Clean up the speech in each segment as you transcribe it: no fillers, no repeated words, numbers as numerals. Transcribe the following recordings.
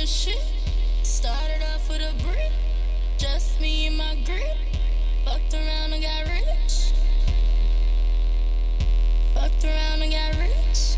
shit. Started off with a brick. Just me and my grip. Fucked around and got rich. Fucked around and got rich.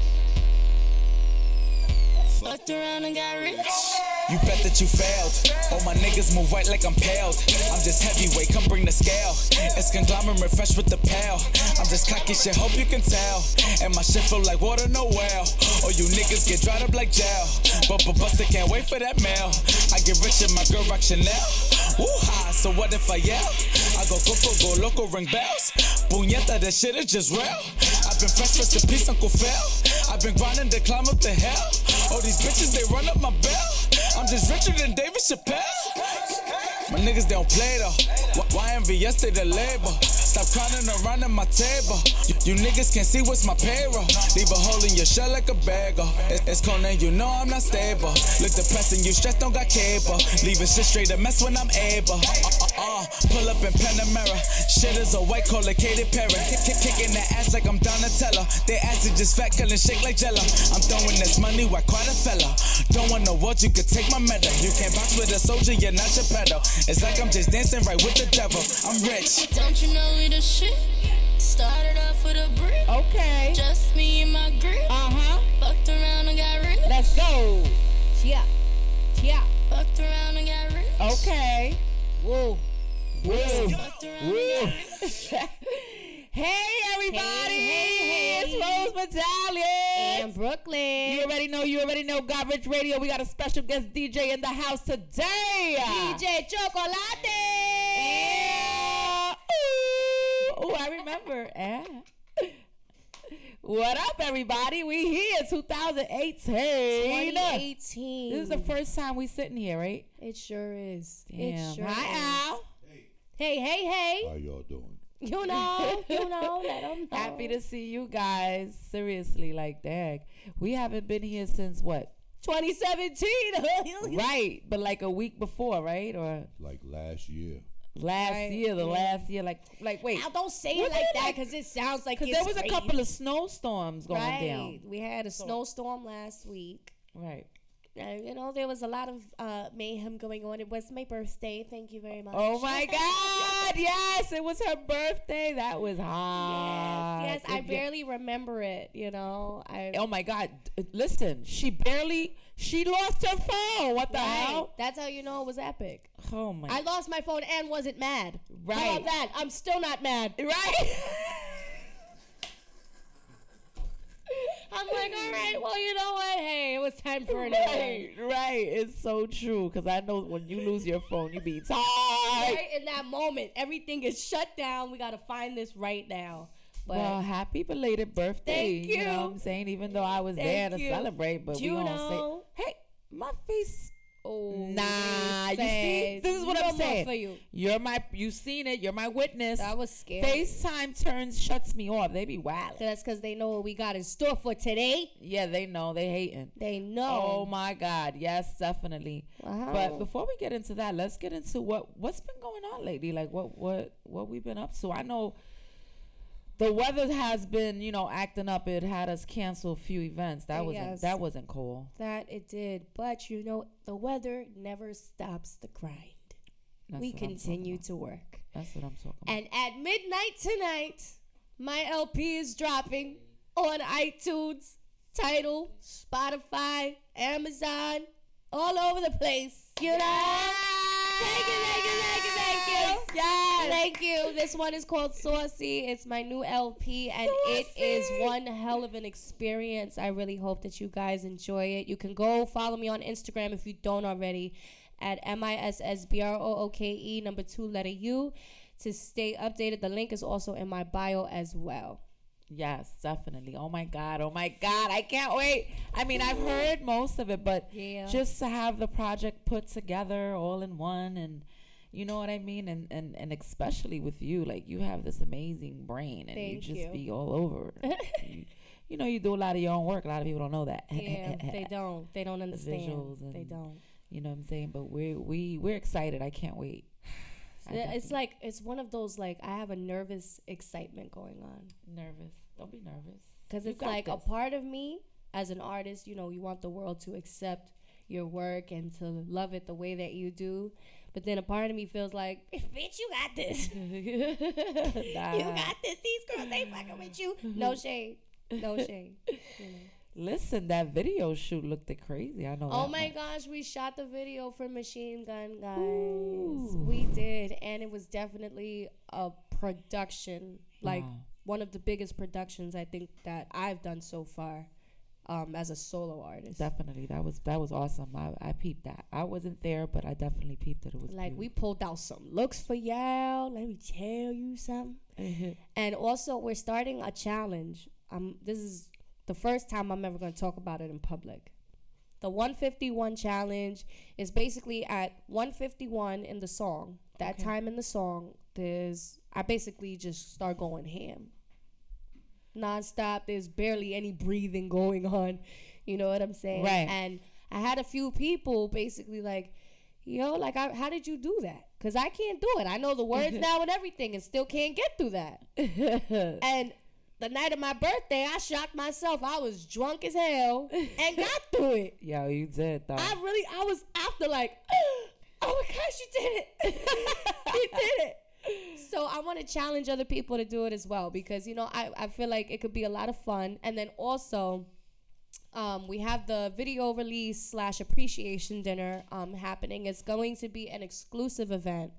Fucked around and got rich. You bet that you failed. All my niggas move right like I'm paled. I'm just heavyweight, come bring the scale. It's conglomerate fresh with the pail. I'm just cocky shit, hope you can tell. And my shit flow like water, no well. Or you niggas get dried up like jail. But Buster can't wait for that mail. I get rich and my girl rock Chanel. Woo-ha, so what if I yell? I go loco, ring bells. Puñeta, that shit is just real. I've been fresh, rest in peace, Uncle Phil. I've been grinding to climb up the hill. All these bitches, they run up my bell. I'm just richer than David Chappelle. My niggas, they don't play though. YMVS, they the label. Stop crying around at my table. You niggas can't see what's my payroll. Leave a hole in your shell like a bagel. It's Conan, you know I'm not stable. Look depressing, you stressed, don't got cable. Leaving shit straight to mess when I'm able. Pull up in Panamera. Shit is a white collar Katy Perry. Kicking that ass like I'm Donatello. They ass is just fat, killing shake like Jello. I'm throwing this money, why quite a fella. Don't want no words, you could take my medal. You can't box with a soldier, you're not your pedal. It's like I'm just dancing right with the devil. I'm rich. Don't you know we the shit? Started off with a brick. Okay. Just me and my grip. Fucked around and got rich. Let's go. Yeah. Yeah. Fucked around and got rich. Okay. Whoa. Whoa. Fucked around and got rich. Hey, everybody. Hey. It's Rose Battalion. And Brooklyn. You already know God Rich Radio. We got a special guest DJ in the house today. DJ Chocolate. Yeah. Ooh, I remember. What up, everybody? We here, 2018. 2018. This is the first time we sitting here, right? It sure is. Damn. It sure Hi, is. Al. Hey. How y'all doing? You know, let them know. Happy to see you guys. Seriously, like, dang. We haven't been here since what? 2017. Right, but like a week before, right? Or Like last year. last year, last year. Like wait. Now don't say Was it like it that like- because it sounds like Because it's there was a crazy. couple of snowstorms going right. down. We had a snowstorm last week. Right. And, there was a lot of mayhem going on. It was my birthday. Thank you very much. Oh my God! Yes, it was her birthday. That was hot. Yes, I barely remember it. Oh my God! Listen, she lost her phone. What the hell? That's how you know it was epic. Oh my! I lost my phone and wasn't mad. Right. How about that? I'm still not mad. Right. I'm like, all right, well, you know what? Hey, it was time for an event. Right. It's so true. Because I know when you lose your phone, you be tired. Right in that moment, everything is shut down. We got to find this right now. But Well, happy belated birthday. Thank you. You know what I'm saying? Even though I was there to celebrate, but we You gonna know. say, hey, my face. Oh, Nah, you see, this is what no I'm more saying. for you. You seen it. You're my witness. That was scary. FaceTime shuts me off. They be wild. That's because they know what we got in store for today. Yeah, they know. They hating. They know. Oh my God. Yes, definitely. Wow. But before we get into that, let's get into what's been going on lately. Like what we've been up to. I know the weather has been, acting up. It had us cancel a few events. That wasn't cool. That it did. But, the weather never stops the grind. That's We what I'm continue talking to work. about. That's what I'm talking about. And at midnight tonight, my LP is dropping on iTunes, Tidal, Spotify, Amazon, all over the place. Thank you. Yes. Thank you. This one is called Saucy. It's my new LP, and it is one hell of an experience. I really hope that you guys enjoy it. You can go follow me on Instagram if you don't already at MISSBROOKE 2 letter U to stay updated. The link is also in my bio as well. Yes, definitely. Oh my God. I can't wait. I mean, I've heard most of it, but just to have the project put together all in one, and you know what I mean? And especially with you, like, you have this amazing brain, and you just be all over. You do a lot of your own work. A lot of people don't know that. Yeah, they don't. They don't understand. The visuals and, they don't. You know what I'm saying? But we're excited. I can't wait. It's one of those, like, I have a nervous excitement going on. Nervous. Don't be nervous. Because it's like a part of me as an artist, you want the world to accept, your work and to love it the way that you do. But then a part of me feels like, bitch, you got this. You got this. These girls ain't fucking with you. No shade. No shade. You know. Listen, that video shoot looked crazy. I know. Oh that my much. gosh, we shot the video for Machine Gun, guys. Ooh. We did, and it was definitely a production, like Wow. one of the biggest productions I think that I've done so far, as a solo artist. Definitely, that was awesome. I peeped that. I wasn't there, but I definitely peeped that. It was Like, we pulled out some looks for y'all. Let me tell you something. And also, we're starting a challenge. This is the first time I'm ever going to talk about it in public. The 151 challenge is basically at 151 in the song. That time in the song, I basically just start going ham. Non-stop. There's barely any breathing going on. You know what I'm saying? Right. And I had a few people basically like, yo, like, how did you do that? Because I can't do it. I know the words now and everything and still can't get through that. And the night of my birthday, I shocked myself. I was drunk as hell and got through it. Yeah, you did though. I was after like, oh my gosh, you did it. You did it. So I want to challenge other people to do it as well because, you know, I feel like it could be a lot of fun. And then also, we have the video release / appreciation dinner happening. It's going to be an exclusive event.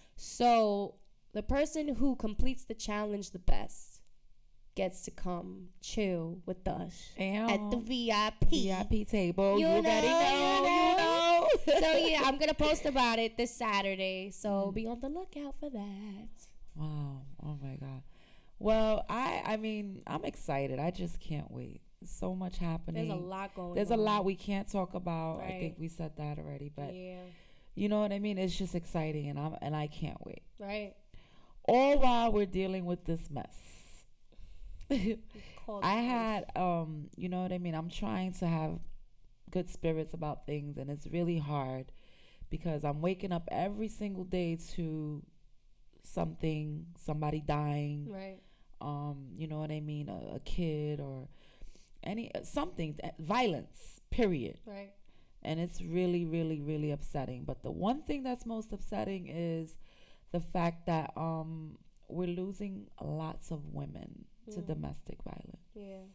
So the person who completes the challenge the best gets to come chill with us at the VIP table. You already know. So yeah, I'm gonna post about it this Saturday. So be on the lookout for that. Wow. Oh my God. Well, I mean, I'm excited. I just can't wait. So much happening. There's a lot going on. There's a lot we can't talk about. Right. I think we said that already, but Yeah. you know what I mean? It's just exciting and I can't wait. Right. All while we're dealing with this mess. Called I had you know what I mean? I'm trying to have good spirits about things and it's really hard because I'm waking up every single day to somebody dying. Right. You know what I mean? A kid or something, violence, period. Right. And it's really, really, really upsetting. But the one thing that's most upsetting is the fact that we're losing lots of women to domestic violence. Yeah.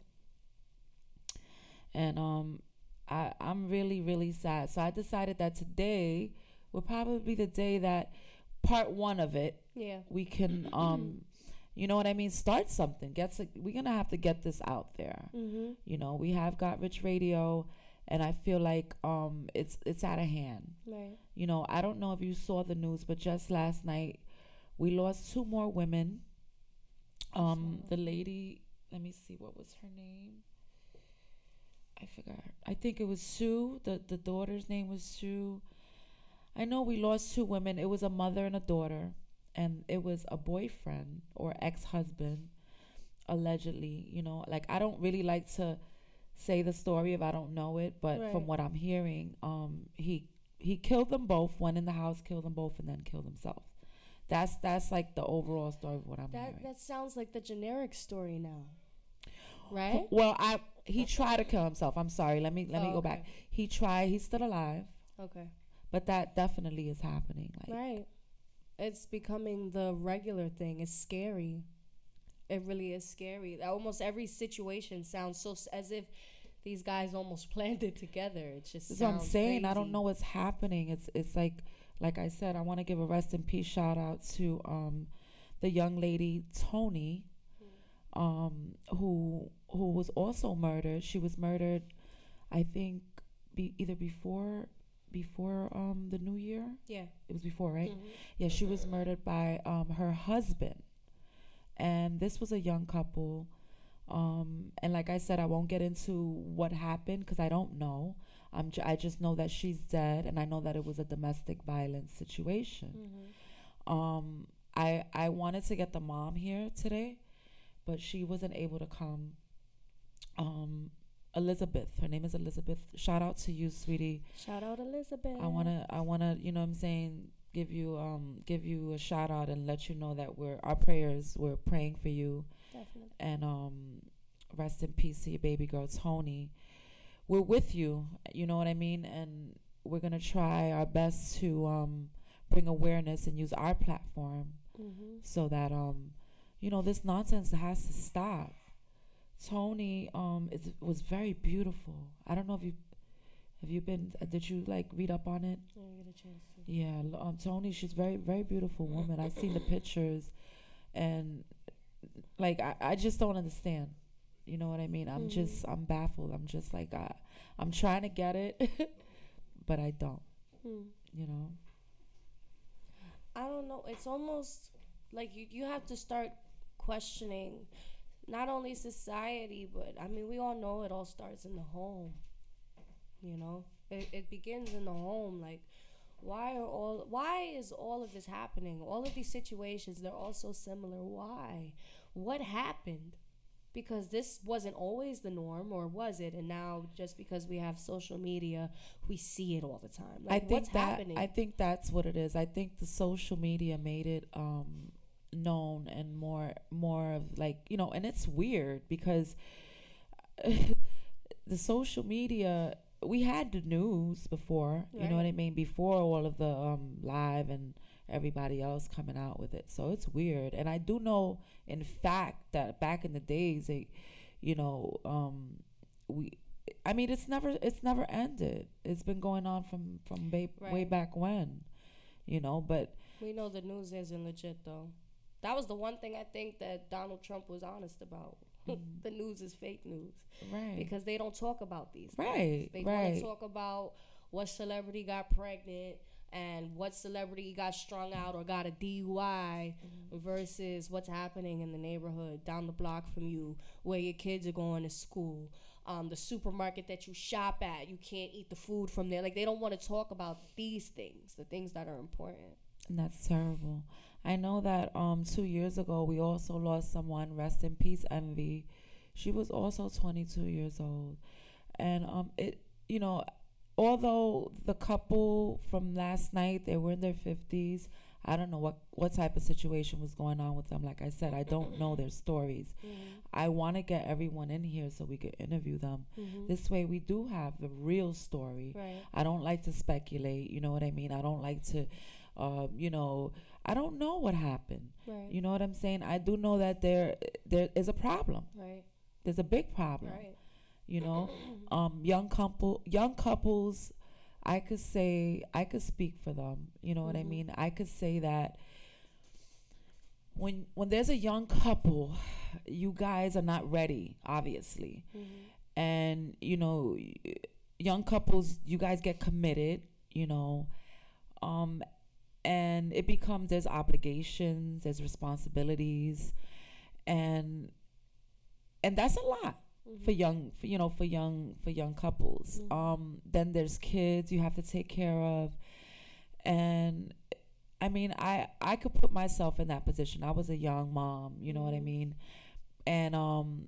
And I'm really, really sad. So I decided that today will probably be the day that part one of it, we can, you know what I mean, start something. We're going to have to get this out there. Mm-hmm. You know, we have Got Rich Radio, and I feel like it's out of hand. Right. You know, I don't know if you saw the news, but just last night, we lost 2 more women. The lady, let me see, what was her name? I forgot. I think it was Sue. The daughter's name was Sue. I know we lost 2 women. It was a mother and a daughter, and it was a boyfriend or ex-husband, allegedly. You know, like, I don't really like to say the story if I don't know it, but from what I'm hearing, he killed them both, went in the house, killed them both, and then killed himself. That's like the overall story of what I'm hearing. That sounds like the generic story now, right? Well, he tried to kill himself. I'm sorry. Let me go back. He tried. He's still alive. Okay. But that definitely is happening. Like, right. It's becoming the regular thing. It's scary. It really is scary. Almost every situation sounds so as if these guys almost planned it together. It just that's what I'm saying. crazy. I don't know what's happening. It's like I said, I want to give a rest in peace shout out to the young lady Tony, who was also murdered. She was murdered, I think, either before the new year. Yeah, it was before, right? Mm-hmm. Yeah, she was murdered by her husband, and this was a young couple. And like I said, I won't get into what happened because I don't know. I just know that she's dead, and I know that it was a domestic violence situation. Mm-hmm. I wanted to get the mom here today, but she wasn't able to come. Elizabeth, her name is Elizabeth. Shout out to you, sweetie. Shout out Elizabeth. I wanna, you know what I'm saying, give you a shout out and let you know that we're praying for you. Definitely. And rest in peace to your baby girl Tony. we're with you. You know what I mean? And we're gonna try our best to bring awareness and use our platform so that this nonsense has to stop. Tony was very beautiful. I don't know if you have you been did you like read up on it? I didn't get a chance to. Yeah, Tony, she's very very beautiful woman. I've seen the pictures, and like I just don't understand. You know what I mean? I'm baffled. I'm just like I'm trying to get it, but I don't. You know. I don't know. It's almost like you have to start questioning not only society, but I mean, we all know it all starts in the home. You know, it begins in the home. Like, why is all of this happening? All of these situations, they're all so similar. Why? What happened? Because this wasn't always the norm, or was it? And now, just because we have social media, we see it all the time. Like, what's happening? I think that's what it is. I think the social media made it known and more of like, and it's weird because the social media, we had the news before, you know what I mean, before all of the live and everybody else coming out with it. So it's weird. And I do know, in fact, that back in the days, it's never ended. It's been going on from way back when, but we know the news isn't legit though. That was the one thing I think that Donald Trump was honest about. The news is fake news. Right. Because they don't talk about these things. They want to talk about what celebrity got pregnant and what celebrity got strung out or got a DUI versus what's happening in the neighborhood down the block from you, where your kids are going to school, the supermarket that you shop at, you can't eat the food from there. Like, they don't want to talk about these things, the things that are important. And that's terrible. I know that 2 years ago we also lost someone. Rest in peace, Envy. She was also 22 years old, and although the couple from last night, they were in their 50s. I don't know what type of situation was going on with them. Like I said, I don't know their stories. I want to get everyone in here so we could interview them. This way we do have the real story. Right. I don't like to speculate, you know what I mean? I don't like to, I don't know what happened. Right. You know what I'm saying? I do know that there is a problem. Right. There's a big problem. Right. Young couples, I could speak for them. You know what I mean? I could say that when there's a young couple, you guys are not ready, obviously. And, young couples, you guys get committed, and it becomes, there's obligations, there's responsibilities, and that's a lot. For young couples. Then there's kids you have to take care of, and I mean, I could put myself in that position. I was a young mom, you know what I mean, and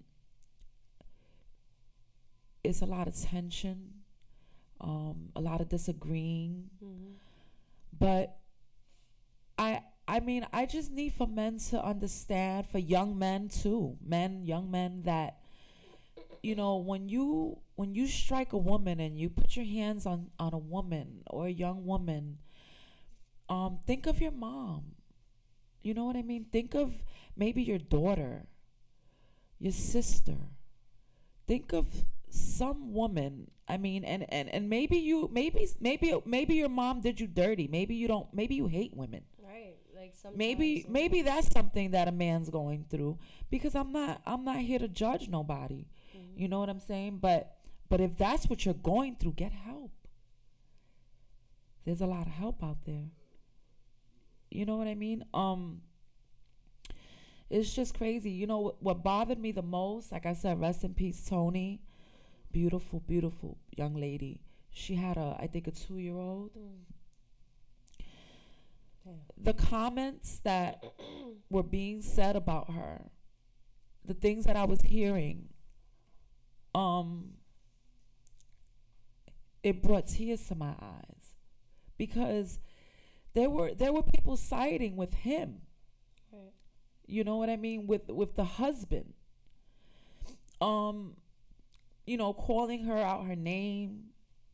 it's a lot of tension, a lot of disagreeing, but I mean, I just need for men to understand, for young men too, young men, that when you strike a woman and you put your hands on a woman or a young woman, think of your mom. You know what I mean? Think of maybe your daughter, your sister. Think of some woman. I mean, and maybe your mom did you dirty. Maybe you hate women. Right. Like sometimes maybe that's something that a man's going through, because I'm not here to judge nobody. You know what I'm saying? But if that's what you're going through, get help. There's a lot of help out there. You know what I mean? It's just crazy. You know what bothered me the most? Like I said, rest in peace, Tony. Beautiful, beautiful young lady. She had I think a 2-year-old. The comments that were being said about her, the things that I was hearing, it brought tears to my eyes, because there were people siding with him. Right. You know what I mean? With the husband. you know, calling her out her name,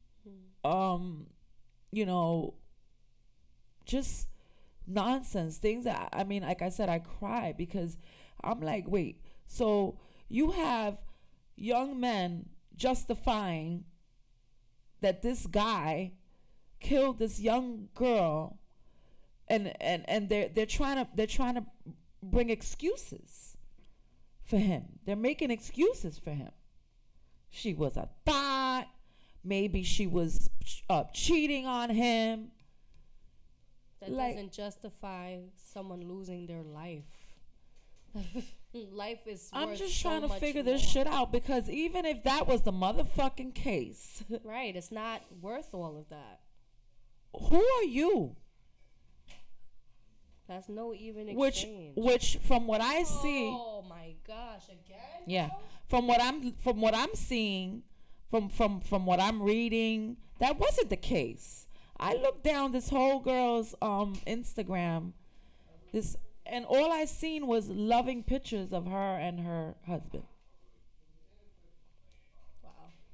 you know, just nonsense things that, I mean, like I said, I cry because I'm like, wait, so you have young men justifying that this guy killed this young girl, and they're trying to bring excuses for him. They're making excuses for him. She was a thought. Maybe she was cheating on him. That doesn't justify someone losing their life. Life is I'm worth just so trying to much figure more. this shit out, because even if that was the motherfucking case, Right, it's not worth all of that. who are you? That's no even Which exchange. from what I see, Oh my gosh, again? yeah, from what I'm seeing, from what I'm reading, that wasn't the case. I looked down this whole girl's Instagram, and all I seen was loving pictures of her and her husband. Wow.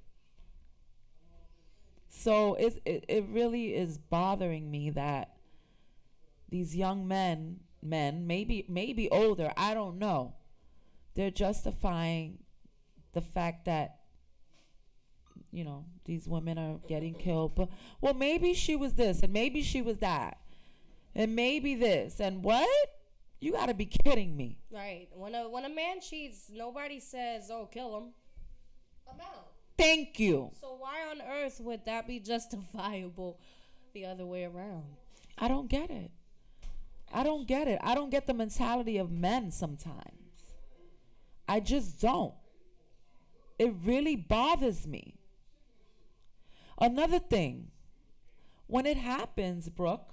So it really is bothering me that these young men, maybe older, I don't know, they're justifying the fact that, you know, these women are getting killed. But, well, maybe she was this, and maybe she was that, and maybe this, and what? You got to be kidding me. Right. When a man cheats, nobody says, "Oh, kill him." I'm out. Thank you. So why on earth would that be justifiable the other way around? I don't get it. I don't get it. I don't get the mentality of men sometimes. I just don't. It really bothers me. Another thing, when it happens, Brooke,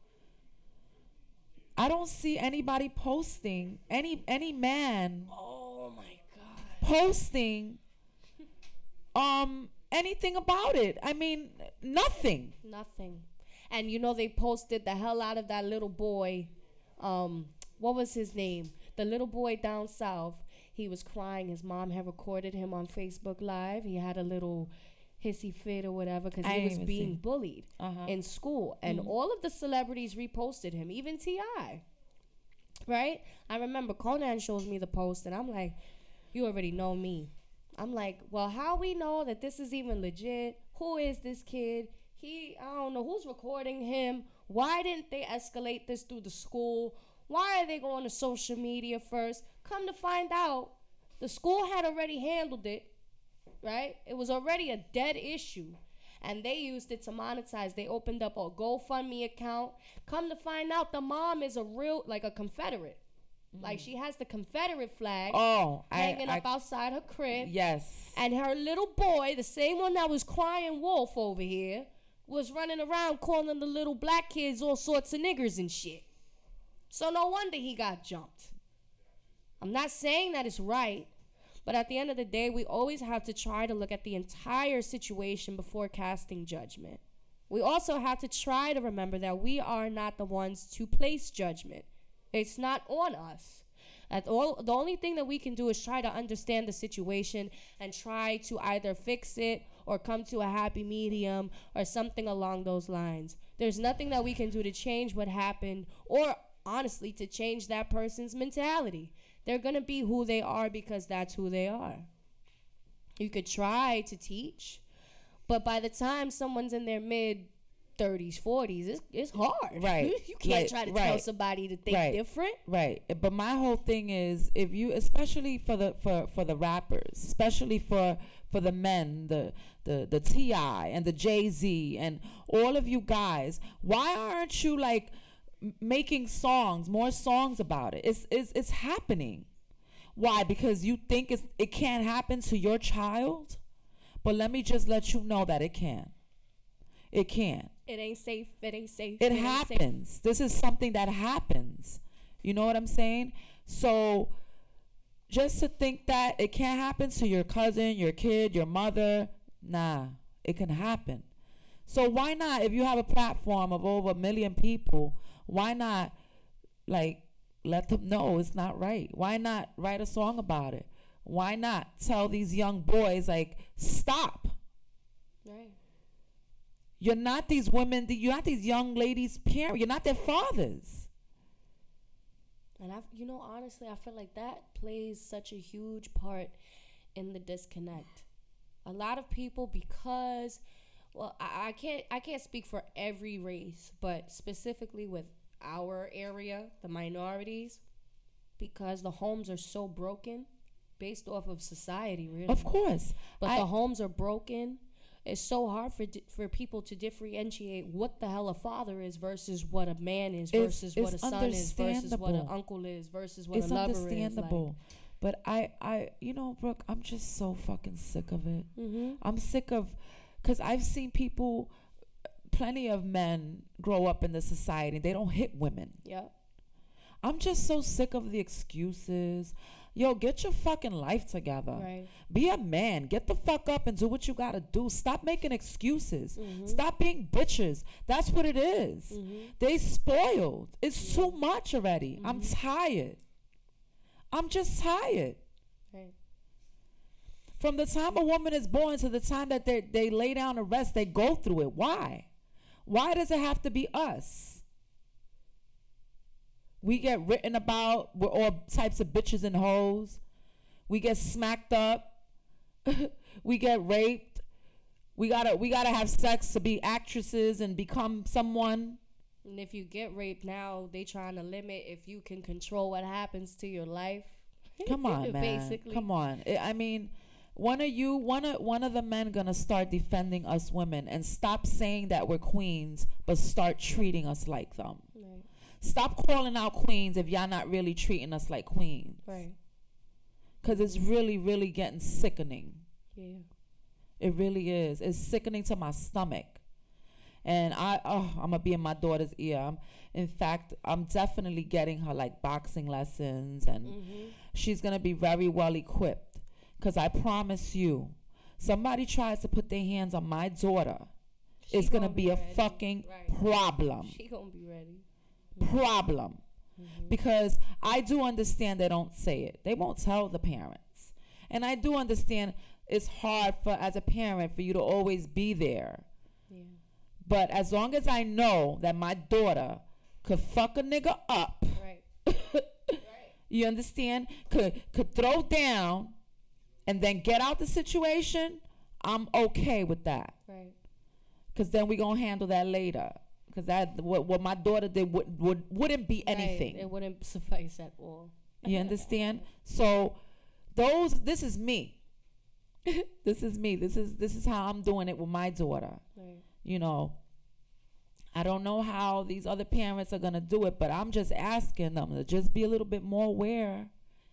I don't see anybody posting, any man Oh my God. posting anything about it. I mean, nothing. Nothing. And you know, they posted the hell out of that little boy. What was his name? The little boy down south. He was crying. His mom had recorded him on Facebook Live. He had a little hissy fit or whatever because he was being bullied in school. And all of the celebrities reposted him, even T.I. Right? I remember Conan shows me the post, and I'm like, you already know me. I'm like, well, how we know that this is even legit? Who is this kid? I don't know who's recording him. Why didn't they escalate this through the school? Why are they going to social media first? Come to find out, the school had already handled it, right? It was already a dead issue, and they used it to monetize. They opened up a GoFundMe account. Come to find out, the mom is a Confederate. Like, she has the Confederate flag hanging up outside her crib. Yes. And her little boy, the same one that was crying wolf over here, was running around calling the little black kids all sorts of niggers and shit. So no wonder he got jumped. I'm not saying that it's right, but at the end of the day, we always have to try to look at the entire situation before casting judgment. We also have to try to remember that we are not the ones to place judgment. It's not on us. The only thing that we can do is try to understand the situation and try to either fix it or come to a happy medium or something along those lines. There's nothing that we can do to change what happened or, honestly, to change that person's mentality. They're going to be who they are because that's who they are. You could try to teach, but by the time someone's in their mid-30s, 40s, it's hard. Right. You can't try to tell somebody to think different. Right. But my whole thing is, if you, especially for the rappers, especially for the men, the T.I. and the Jay-Z and all of you guys, why aren't you like making more songs about it? It's happening. Why? Because you think it can't happen to your child? But let me just let you know that it can. It can. It ain't safe. It ain't safe. It happens. This is something that happens. You know what I'm saying? So just to think that it can't happen to your cousin, your kid, your mother, nah, it can happen. So why not, if you have a platform of over 1 million people, why not, like, let them know it's not right? Why not write a song about it? Why not tell these young boys, like, stop? Right. You're not these women, you're not these young ladies' parents. You're not their fathers. And honestly, I feel like that plays such a huge part in the disconnect. A lot of people, because, well, I can't speak for every race, but specifically with our area, the minorities, because the homes are so broken based off of society, really. Of course. But the homes are broken. It's so hard for people to differentiate what the hell a father is versus what a man is, versus what a son is, versus what an uncle is, versus what a lover is. It's understandable. But I Brooke, I'm just so fucking sick of it. Mm-hmm. I'm sick of, because I've seen people, plenty of men grow up in the society. They don't hit women. Yeah. I'm just so sick of the excuses. Yo, get your fucking life together. Right. Be a man. Get the fuck up and do what you gotta do. Stop making excuses. Mm-hmm. Stop being bitches. That's what it is. Mm-hmm. They spoiled. It's too much already. Mm-hmm. I'm tired. I'm just tired. Right. From the time a woman is born to the time that they lay down to rest, they go through it. Why? Why does it have to be us? We get written about. We're all types of bitches and hoes. We get smacked up. We get raped. We gotta have sex to be actresses and become someone. And if you get raped now, they trying to limit if you can control what happens to your life. Come on, man. Basically. Come on. I mean, one of the men gonna start defending us women and stop saying that we're queens, but start treating us like them. Right. Stop calling out queens if y'all not really treating us like queens. Right. Because it's really, really getting sickening. Yeah. It really is. It's sickening to my stomach. And I'm going to be in my daughter's ear. In fact, I'm definitely getting her like boxing lessons. And she's going to be very well equipped. Because I promise you, somebody tries to put their hands on my daughter, it's going to be a fucking problem. She going to be ready. Problem. Because I do understand they don't say it. They won't tell the parents. And I do understand it's hard for, as a parent, for you to always be there. Yeah. But as long as I know that my daughter could fuck a nigga up, Right. you understand? Could throw down and then get out the situation, I'm okay with that. Right. Because then we going to handle that later. Because that what my daughter did wouldn't be anything. It wouldn't suffice at all. You understand? So this is me. This is me. This is how I'm doing it with my daughter. Right. You know, I don't know how these other parents are gonna do it, but I'm just asking them to just be a little bit more aware.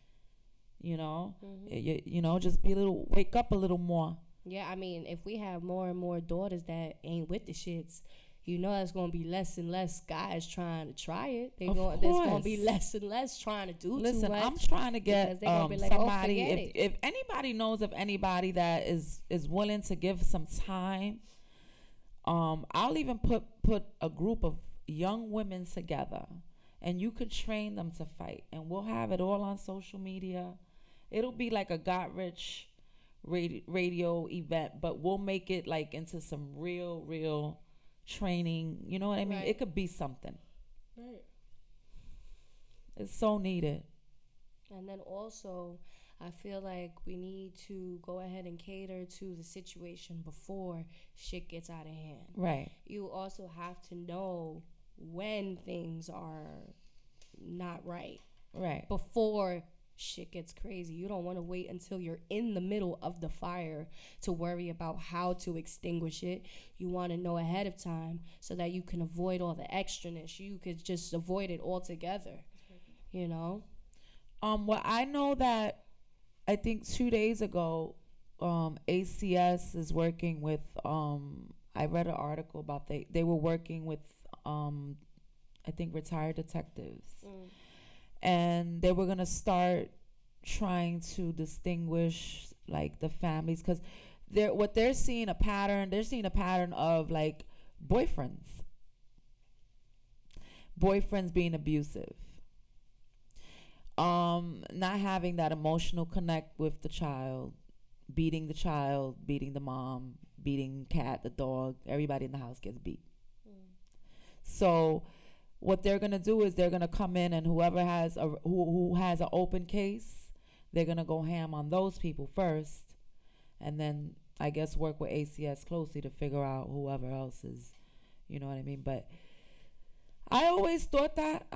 You know, just wake up a little more. Yeah, I mean, if we have more and more daughters that ain't with the shits, you know there's going to be less and less guys trying to try it. There's going to be less and less trying to do too much. I'm trying to get like, somebody, if anybody knows of anybody that is willing to give some time, I'll even put a group of young women together, and you could train them to fight, and we'll have it all on social media. It'll be like a Got Rich radio event, but we'll make it like into some real training. You know what I mean? Right. It could be something. Right. It's so needed. And then also, I feel like we need to go ahead and cater to the situation before shit gets out of hand. Right. You also have to know when things are not right. Right. Before shit gets crazy. You don't want to wait until you're in the middle of the fire to worry about how to extinguish it. You want to know ahead of time so that you can avoid all the extraness. You could just avoid it altogether. You know? Well, I know that I think 2 days ago, ACS is working with, I read an article about they were working with, I think, retired detectives. And they were going to start trying to distinguish, like, the families. Because they're seeing a pattern of, like, boyfriends being abusive. not having that emotional connect with the child, beating the mom, beating cat, the dog, everybody in the house gets beat. So what they're gonna do is they're gonna come in, and whoever has who has an open case, they're gonna go ham on those people first, and then I guess work with ACS closely to figure out whoever else is, you know what I mean? But I always thought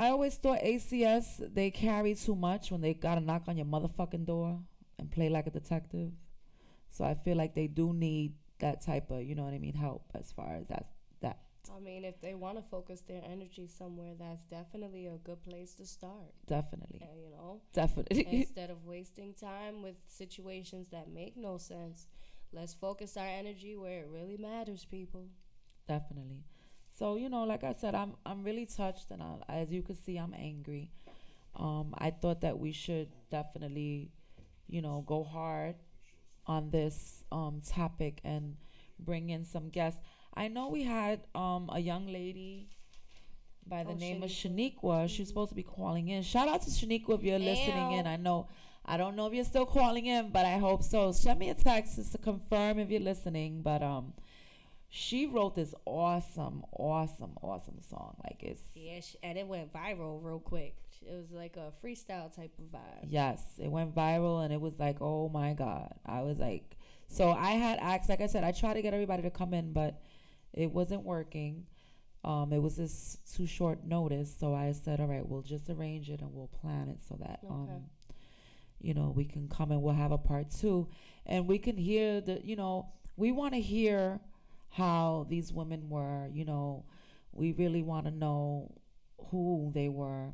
ACS, they carry too much when they gotta knock on your motherfucking door and play like a detective. So I feel like they do need that type of, you know what I mean, help as far as that. I mean, if they want to focus their energy somewhere, that's definitely a good place to start. Definitely. You know? Definitely. Instead of wasting time with situations that make no sense, let's focus our energy where it really matters, people. Definitely. So, you know, like I said, I'm really touched, and as you can see, I'm angry. I thought that we should definitely, you know, go hard on this topic and bring in some guests. I know we had a young lady by the name of Shaniqua. She's supposed to be calling in. Shout out to Shaniqua if you're listening in. I don't know if you're still calling in, but I hope so. Send me a text just to confirm if you're listening. But she wrote this awesome song. Like it's and it went viral real quick. It was like a freestyle type of vibe. Yes, it went viral, and it was like, oh my God. I was like, so I had asked, like I said, I tried to get everybody to come in, but it wasn't working. It was just too short notice. So I said, all right, we'll just arrange it and we'll plan it so that, you know, we can come and we'll have a part 2. And we can hear we want to hear how these women were, you know. We really want to know who they were.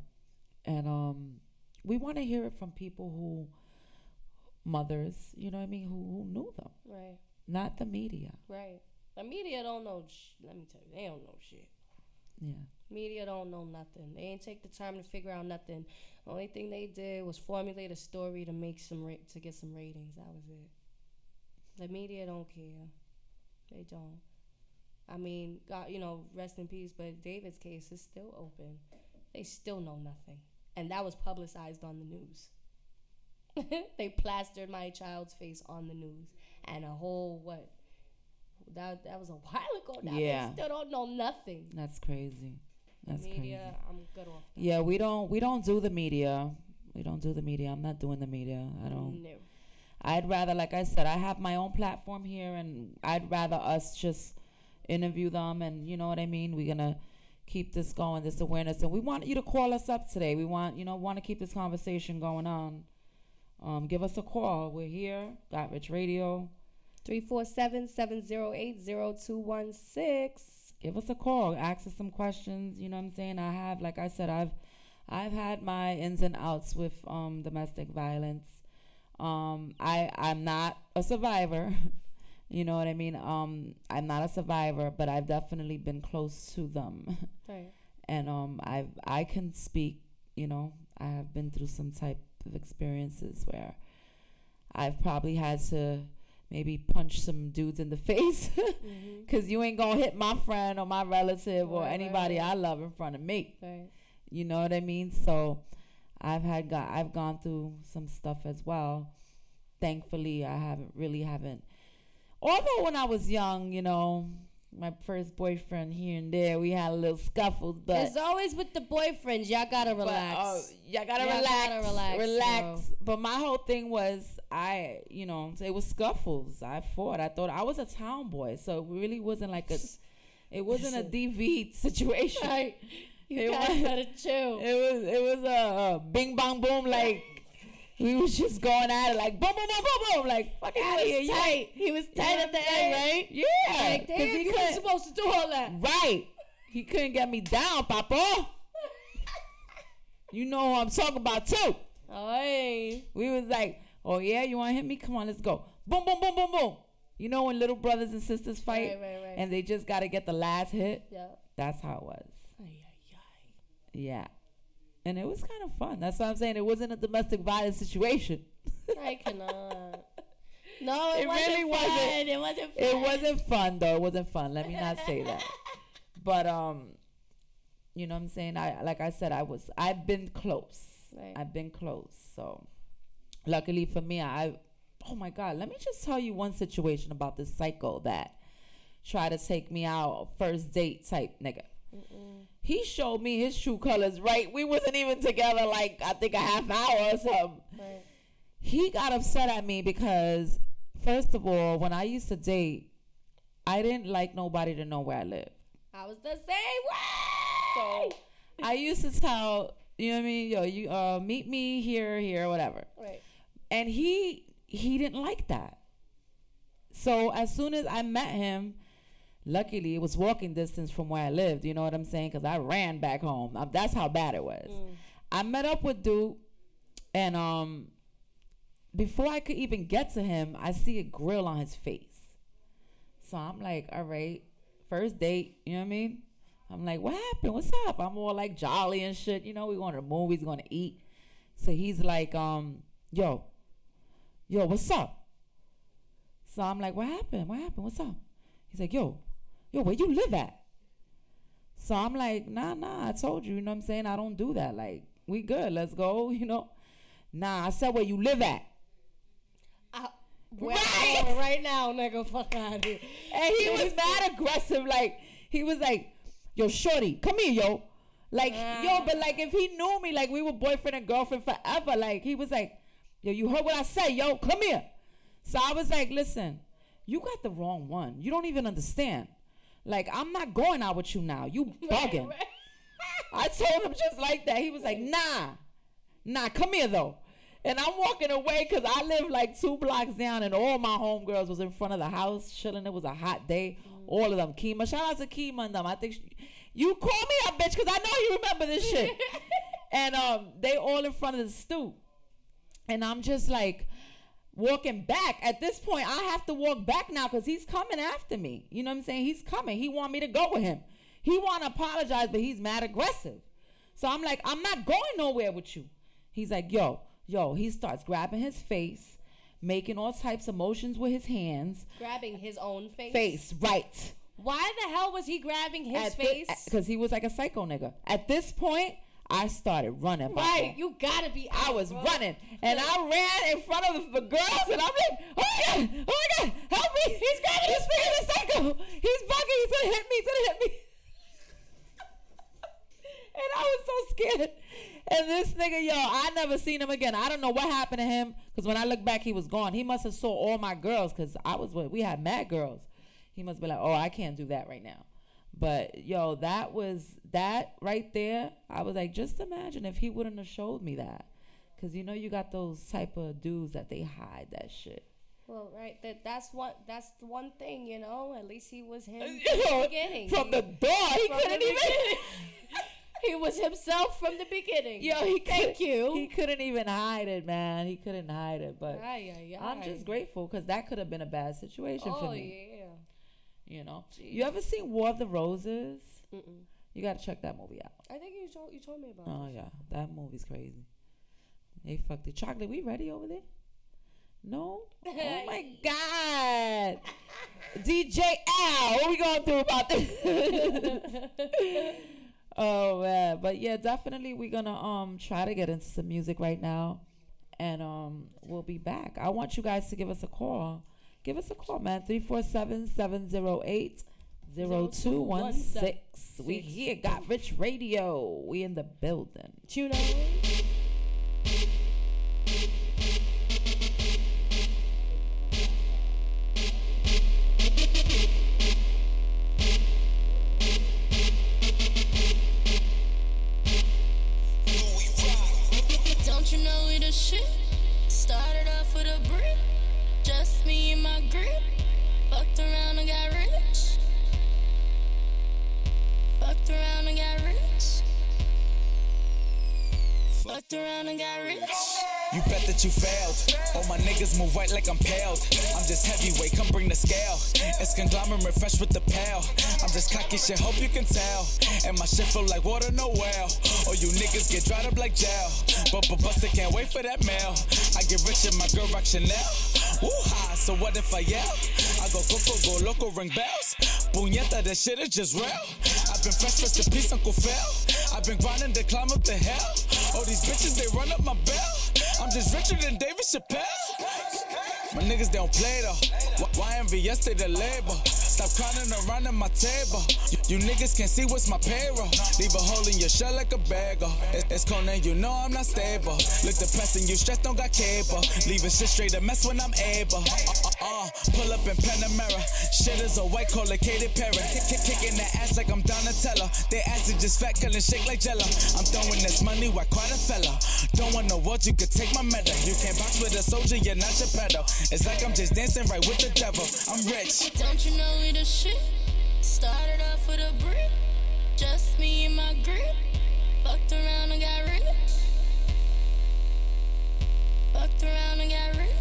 And we want to hear it from people who, mothers, you know what I mean, who knew them. Right. Not the media. Right. The media don't know, let me tell you, they don't know shit. Yeah. Media don't know nothing. They ain't take the time to figure out nothing. The only thing they did was formulate a story to make to get some ratings. That was it. The media don't care. They don't. I mean, God, you know, rest in peace, but David's case is still open. They still know nothing. And that was publicized on the news. They plastered my child's face on the news. And a whole, that was a while ago now. Yeah. They still don't know nothing. That's crazy. That's media, crazy. I'm good off that. Yeah, we don't do the media. We don't do the media. I'm not doing the media. I don't. No. I'd rather, like I said, I have my own platform here, and I'd rather us just interview them, and you know what I mean? We're going to keep this going, this awareness. And we want you to call us up today. We want to keep this conversation going on. Give us a call. We're here, Got Rich Radio. 347-708-0216. Give us a call. Ask us some questions. You know what I'm saying? I have, like I said, I've had my ins and outs with domestic violence. I'm not a survivor. You know what I mean? I'm not a survivor, but I've definitely been close to them. Right. And I can speak, you know, I have been through some type of experiences where I've probably had to maybe punch some dudes in the face because you ain't gonna hit my friend or my relative or anybody I love in front of me. Right. You know what I mean? So I've gone through some stuff as well. Thankfully, I haven't. Although when I was young, you know, my first boyfriend here and there, we had a little scuffles, but it's always with the boyfriends. Y'all gotta relax. Y'all gotta relax. But my whole thing was, it was scuffles. I fought. I thought I was a town boy, so it really wasn't like it wasn't a DV situation. Right. You guys gotta chill. It was a bing bang boom, like we was just going at it like boom boom boom boom boom, like fucking out of here. Tight. He was tight at the end, right? Yeah. Like, damn, he wasn't supposed to do all that. Right. He couldn't get me down, Papa. You know who I'm talking about too. Hey. We was like, oh yeah, you wanna hit me? Come on, let's go. Boom boom boom boom boom. You know when little brothers and sisters fight, right. and they just gotta get the last hit. Yeah. That's how it was. Yeah. And it was kind of fun. That's what I'm saying. It wasn't a domestic violence situation. I cannot. No, it really wasn't. It wasn't fun. It wasn't fun, though. It wasn't fun. Let me not say that. But, you know what I'm saying? Like I said, I've been close. Right. I've been close. So luckily for me, oh my God, let me just tell you one situation about this psycho that tried to take me out, first date type nigga. He showed me his true colors, right? We wasn't even together like, I think a half hour or something. Right. He got upset at me because, first of all, when I used to date, I didn't like nobody to know where I lived. I was the same way. So I used to tell, you know what I mean? Yo, you meet me here, whatever. Right. And he didn't like that. So as soon as I met him, luckily it was walking distance from where I lived. You know what I'm saying? Because I ran back home. That's how bad it was. I met up with dude, and before I could even get to him, I see a grill on his face. So I'm like, all right, first date, you know what I mean? I'm like, what happened? What's up? I'm all like jolly and shit. You know, we going to the movies, going to eat. So he's like, yo, what's up? So I'm like, what happened? What's up? He's like, yo, where you live at? So I'm like, nah, I told you, you know what I'm saying? I don't do that. Like, we good. Let's go, you know? Nah, I said where you live at. Right now, nigga, fuck out of here. And he was mad aggressive. Like, he was like, yo, shorty, come here, yo. Like, yo, but like, if he knew me, like, we were boyfriend and girlfriend forever. Like, he was like, yo, you heard what I say, yo, come here. So I was like, listen, you got the wrong one. You don't even understand. Like, I'm not going out with you now. You bugging. Right. I told him just like that. He was like, nah, come here, though. And I'm walking away because I live like 2 blocks down, and all my homegirls was in front of the house chilling. It was a hot day. All of them. Kima. Shout out to Kima and them. I think you call me up, bitch, because I know you remember this shit. And they all in front of the stoop. And I'm just like walking back. At this point, I have to walk back now because he's coming after me. You know what I'm saying? He's coming. He want me to go with him. He want to apologize, but he's mad aggressive. So I'm like, I'm not going nowhere with you. He's like, yo, he starts grabbing his face, making all types of motions with his hands. Grabbing his own face? Face, right. Why the hell was he grabbing his face? Because he was like a psycho nigga. At this point, I started running. Right, you gotta be out, I was bro. running. And I ran in front of the girls, and I'm like, oh my God, help me. He's grabbing his face, he's a psycho. He's bugging, he's gonna hit me. And I was so scared. And this nigga, yo, I never seen him again. I don't know what happened to him, because when I look back, he was gone. He must have saw all my girls, because we had mad girls. He must be like, oh, I can't do that right now. But, yo, that right there, I was like, just imagine if he wouldn't have showed me that. Because, you know, you got those type of dudes that they hide that shit. Well, right, that's the one thing, you know. At least he was him from the beginning. From the door, he couldn't even... He was himself from the beginning. Yo, Thank you. He couldn't even hide it, man. He couldn't hide it. But Aye. I'm just grateful, because that could have been a bad situation for me. Oh, yeah. You know? Jeez. You ever seen War of the Roses? Mm-mm. You got to check that movie out. I think you told me about it. Oh, yeah. That movie's crazy. They fucked the chocolate. We ready over there? No? Oh, my God. DJ Al, what we going through about this? Oh, man. But, yeah, definitely we're going to try to get into some music right now. And we'll be back. I want you guys to give us a call. Give us a call, man. 347-708-0216. We here. Got Rich Radio. We in the building. Tune in. Don't you know we the shit? Started off with a brick. Just me and my grip. Fucked around and got rich. Fucked around and got rich. Fucked around and got rich. You bet that you failed. All my niggas move white like I'm paled. I'm just heavyweight, come bring the scale. It's conglomerate fresh with the pail. I'm just cocky shit, hope you can tell. And my shit flow like water, no well. Or you niggas get dried up like jail. But Buster can't wait for that mail. I get rich and my girl rock Chanel. Woo-ha, so what if I yell? I go loco, ring bells. Puñeta, that shit is just real. I've been fresh, rest in peace, Uncle Phil. I've been grinding to climb up the hill. All these bitches, they run up my bell. I'm just richer than David Chappelle. My niggas, they don't play though. YMVS, they the label. Stop crowding around at my table. You niggas can't see what's my payroll. Leave a hole in your shell like a bagel. It's Conan, you know I'm not stable. Look depressing, you stressed, don't got cable. Leaving shit straight to mess when I'm able. Pull up in Panamera. Shit is a white collocated parrot. Kicking that ass like I'm Donatello. They ass is just fat, killing shake like Jello. I'm throwing this money, why quite a fella. Don't want no words, you could take my medal. You can't box with a soldier, you're not your pedal. It's like I'm just dancing right with the devil. I'm rich. Don't you know we the shit? Started off with a brick. Just me and my grip. Fucked around and got rich. Fucked around and got rich.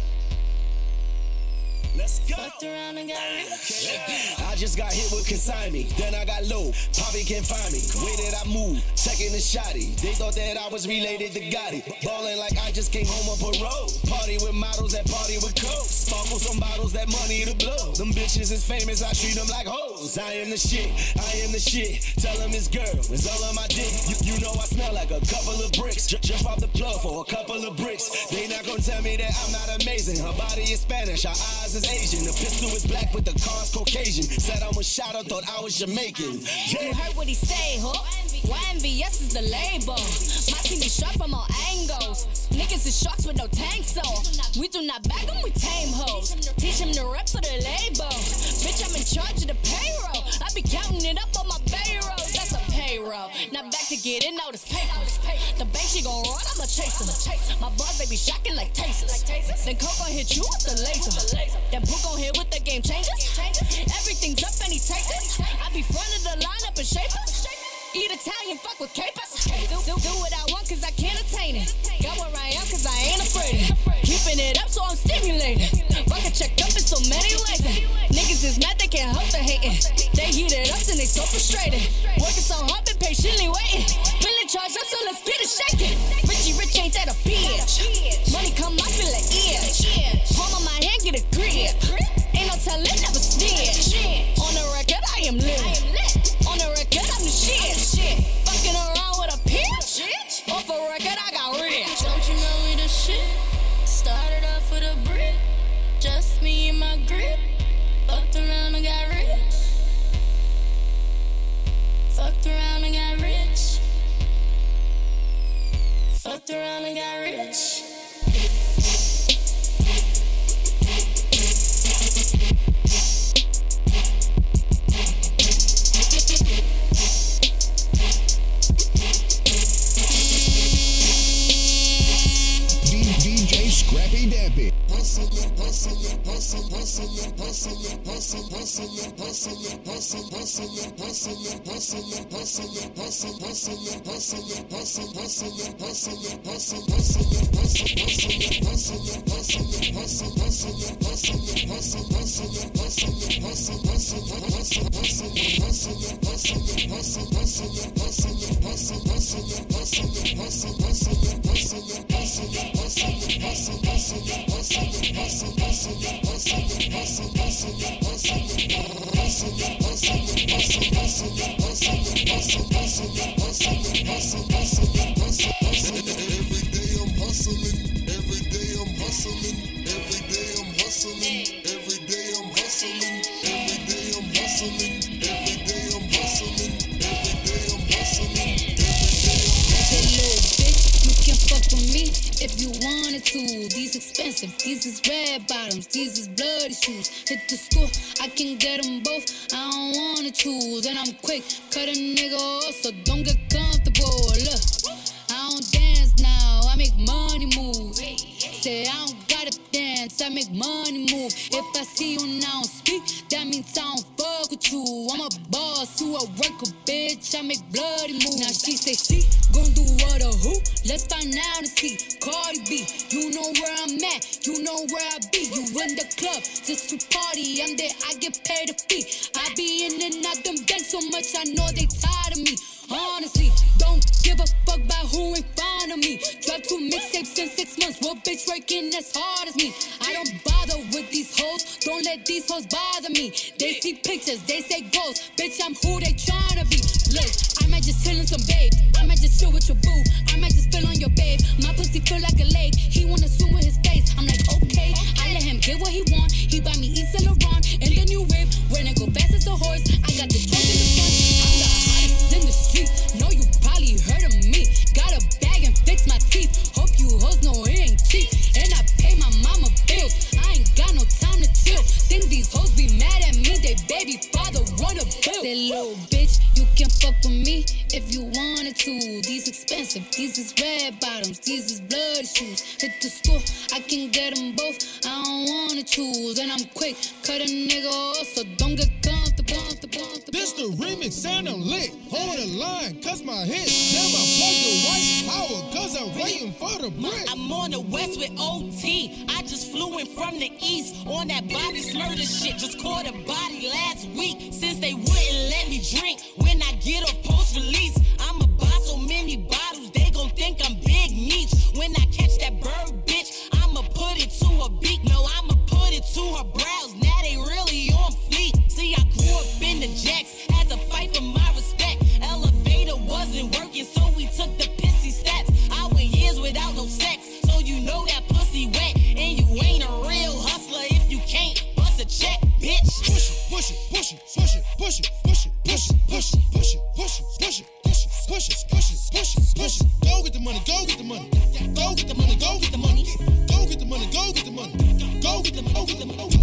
Let's go. Fucked around and got rich. I just got hit with consignment, then I got low. Poppy can't find me. Way that I move, checking the shotty. They thought that I was related to Gotti. Ballin' like I just came home on parole. Party with models that party with coke. Sparkle some bottles, that money to blow. Them bitches is famous, I treat them like hoes. I am the shit, I am the shit. Tell them it's girl, it's all on my dick. You know I smell like a couple of bricks. Jump off the plug for a couple of bricks. They not gonna tell me that I'm not amazing. Her body is Spanish, her eyes is Asian. The pistol is black with the car's Caucasian. Said I'm a shot, I thought I was Jamaican. Yeah. You heard what he say, huh? YMVS is the label. My team is sharp from all angles. Niggas is sharks with no tank, so we do not bag them, we tame hoes. Teach them to rep for the label. Bitch, I'm in charge of the payroll. I be counting it up on my payroll. That's a payroll. Now back to getting all this paper. The bank she gon' run, I'ma chase them. My boss, they be shocking like tasers. Then Coke gon' hit you with the laser. Then Pook gon' hit with the game changers. Everything's up and he take it. I be front of the lineup and shapers. Eat Italian, fuck with capers. Do what I want cause I can't attain it. Got where I am cause I ain't afraid of. Keeping it up so I'm stimulated. Rocket checked up in so many ways. Niggas is mad, they can't help the hating. They heat it up and they so frustrated. Working so hard, been patiently waiting. Feeling charged up, so let's get it shaking. Richie Rich ain't that a bitch. Money come, I feel like itch. Palm on my hand, get a grip. Ain't no telling, never snitch. On the record, I am lit. On the record, I'm the shit. Fucking around with a bitch. Off a record, I got rich. Don't you know we the shit? Started off with a brick. Just me and my grip. Fucked around and got rich. Fucked around and got rich. Fucked around and got rich. DJ Scrappy Dappy. If you wanted to, these expensive, these is red bottoms, these is bloody shoes. Hit the school, I can get them both, I don't wanna choose. And I'm quick, cut a nigga off, so don't get comfortable. Look, I don't dance now, I make money move. Say I don't gotta dance, I make money move. If I see you now speak, that means I don't fuck with you. I'm a boss, you a worker, bitch, I make bloody moves. Now she say she gon' do what or who? Let's find out and see. Cardi B, you know where I'm at, you know where I be. You in the club just to party, I'm there, I get paid a fee. I be in and out them banks so much, I know they tired of me. Honestly, don't give a fuck about who in front of me. Dropped 2 mixtapes in 6 months, what bitch working as hard as me? I don't bother with these hoes, don't let these hoes bother me. They see pictures, they say ghosts. Bitch, I'm who they tryna be. Look, I might just chill in some babe. I might just chill with your boo. I might just spill on your babe. My pussy feel like a lake. He wanna swim with his face. I'm like, okay. I let him get what he want. He buy me East Saint Laurent and the new whip. When I go fast as a horse, I got the trunk in the front. I'm the hottest in the street. Know you probably heard of me. Got a bag and fix my teeth. Hope you hoes know it ain't cheap. And I pay my mama bills. I ain't got no time to chill. Think these hoes be mad at me. They baby father run a bill. That little bitch, you can fuck with me if you wanted to. These expensive, these is red bottoms, these is bloody shoes. Hit the school, I can get them both. I don't wanna choose, and I'm quick, cut a nigga off, so don't get comfortable. This the remix and I'm lit. Hold the line, cuss my hit. Never plug the right power, cause I'm waiting for the brick. I'm on the west with OT. I just flew in from the east on that body murder shit. Just caught a body last week since they wouldn't let me drink. When I get off post release, I'ma buy so many bottles they gon' think I'm Big Meech. When I catch that bird bitch, I'ma put it to her beak. No, I'ma put it to her brows. Now they really on fleek. See, I grew up in the jacks, had to fight for my respect. Elevator wasn't working, so we took the pissy steps. I went years without no sex, so you know that pussy wet. And you ain't a real hustler if you can't bust a check, bitch. Push it, push it, push it, push it, push it, push it, push it, push it, push it, push it, push it, push it, push it, push it, push it. Go get the money, go get the money. Go get the money, go get the money. Go get the money, go get the money. Go get the money, go get the money.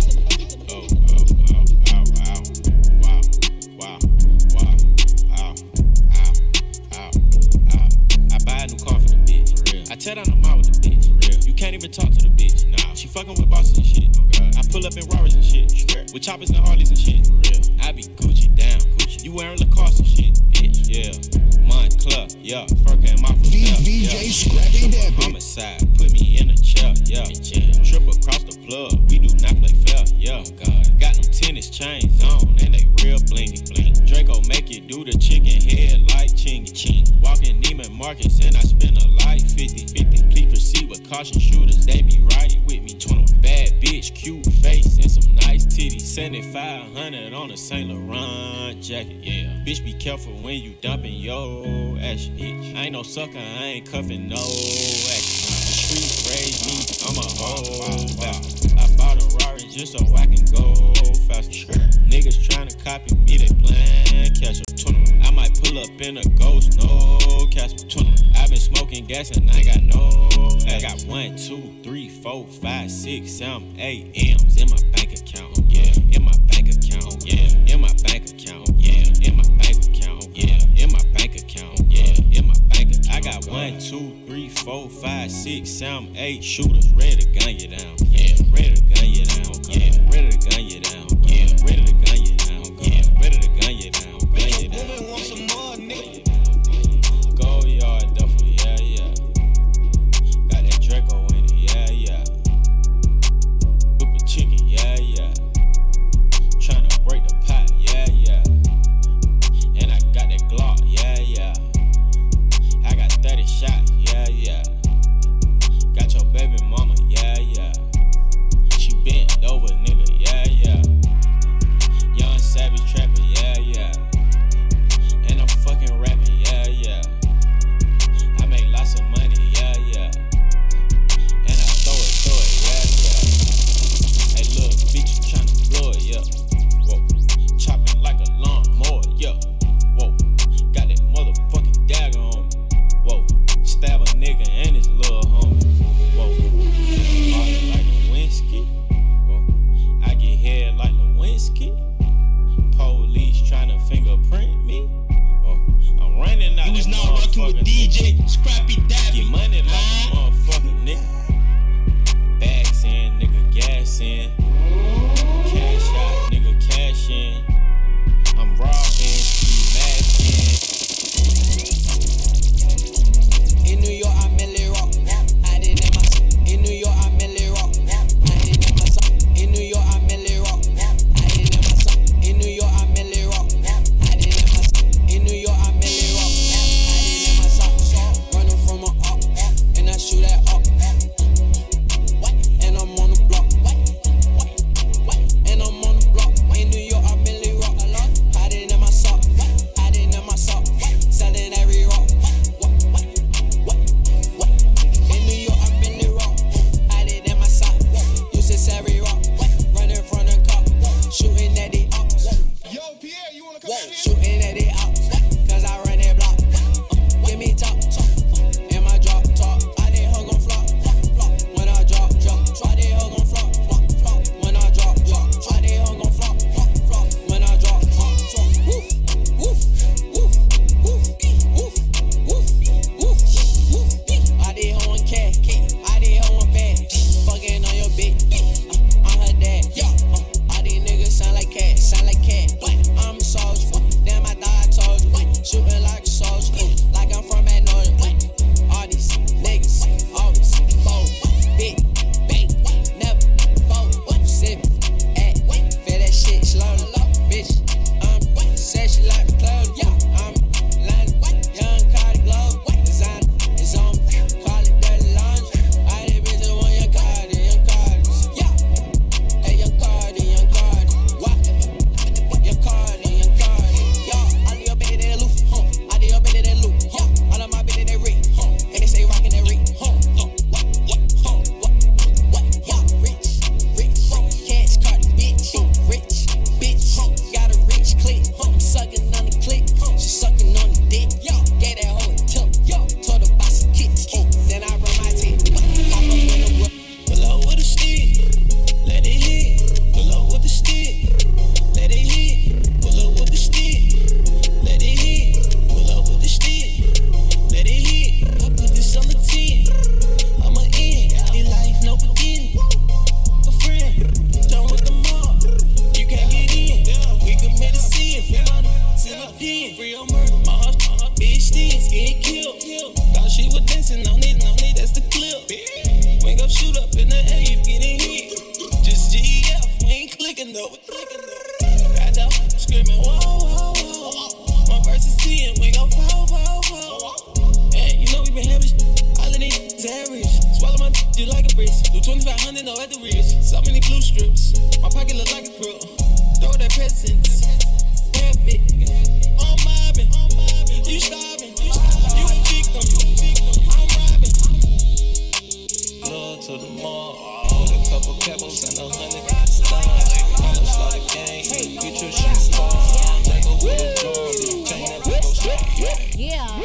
I tear down the mall with the bitch, for real. You can't even talk to the bitch, nah. She fucking with bosses and shit, oh God. I pull up in Rarers and shit, with choppers and Harleys and shit, for real. I be Gucci down, Gucci. You wearing Lacoste and shit, bitch, yeah. Montclair, yeah. Fur came off of DJ Scrappy Deppy. Homicide, put me in a chair, yeah. Trip across the plug, we do not play fair, yeah. God. Got them tennis chains on, and they real blingy, bling. Draco make you do the chicken head like chingy, ching. Walking Neiman Marcus and I spend a life 50-50. Please proceed with caution, shooters, they be right with me. 21 bad bitch, cute face, and some nice titties. 7500 on a Saint Laurent jacket, yeah. Bitch, be careful when you dumping your action itch. I ain't no sucker, I ain't cuffing no action. The streets raised me, I'm a whole back. I bought a Rari just so I can go faster. Niggas tryna copy me, they plan catch up. 21. I might pull up in a ghost, no Casper. 21. I been smoking gas and I got no. I got 1, 2, 3, 4, 5, 6, 7, 8 M's in my bank account. Yeah, in my bank account. Yeah, in my bank account. Yeah, in my bank account. Yeah, in my bank account. Yeah, in my bank account. I got 1, 2, 3, 4, 5, 6, 7, 8 shooters ready to gun you down. Yeah, ready to gun you down. Yeah, ready to gun you down. Yeah, ready to gun you down. Yeah, ready to gun you down. Gun you down. Women want some more, nigga. Go yard duffel, yeah, yeah. Got that Draco in it, yeah, yeah. Whip a chicken, yeah, yeah. Tryna break the pot, yeah, yeah. And I got that Glock, yeah, yeah. I got 30 shots, yeah, yeah. Got your baby mama, yeah, yeah. She bent over, nigga, yeah, yeah. Young savage trapper, yeah, yeah. And I'm fucking rapping, yeah, yeah. I make lots of money, yeah, yeah. And I throw it, yeah, yeah. Hey, little bitch, you tryna blow it, yeah. Whoa, chopping like a lawnmower, yeah. Whoa, got that motherfucking dagger on me. Whoa, stab a nigga and his little homie. Whoa, body like Lewinsky. Whoa, I get head like Lewinsky. Police tryna fingerprint me. Whoa, I'm running out. Who's now rocking with DJ Scrappy Deppy? Get money like a motherfucking nigga. Bags in, nigga, gas in. Cash out, nigga, cash in. I'm robbing, ski matching. In New York, I merely rock. I did in my. In New York, I merely rock. I did in my song. In New York, I merely rock. I did in my song. In New York, I merely rock. I did in my song. In New York, I merely rock. I did in my song. Running from a up, and again. Real murder, my bitch sticks get killed. Thought she was dancing on it, that's the clip. Wake up, shoot up in the air, you getting hit. Just GF, we ain't clicking though. Got y'all screaming, whoa, whoa, whoa. My verse is 10, we gon' fall. And you know we been having all of these average. Swallow my just like a bitch. Do 2,500, no at the wrist. So many blue strips. My pocket look like a crook. Throw that presents. Have it. I'm mobbing. You starving. You a victim. I'm robbing. Love to the mall. Hold a couple pebbles and 100 stones. I'ma start a game. Get your shoes off. They go with a drum. Chain that go straight. Yeah.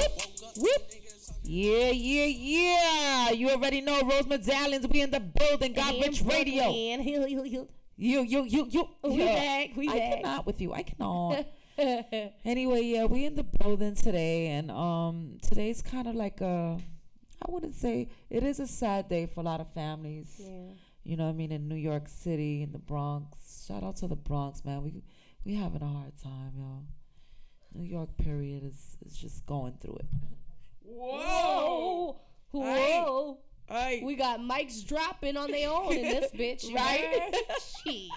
Yeah. You already know Rose Medallions. We in the building. God Rich Radio. You. We back. I cannot with you. I cannot. Anyway, yeah, we in the building today, and today's kind of like I wouldn't say it is a sad day for a lot of families. Yeah. You know what I mean? In New York City, in the Bronx. Shout out to the Bronx, man. We having a hard time, yo. New York period is just going through it. Whoa. We got mics dropping on their own in this bitch, right? Shit.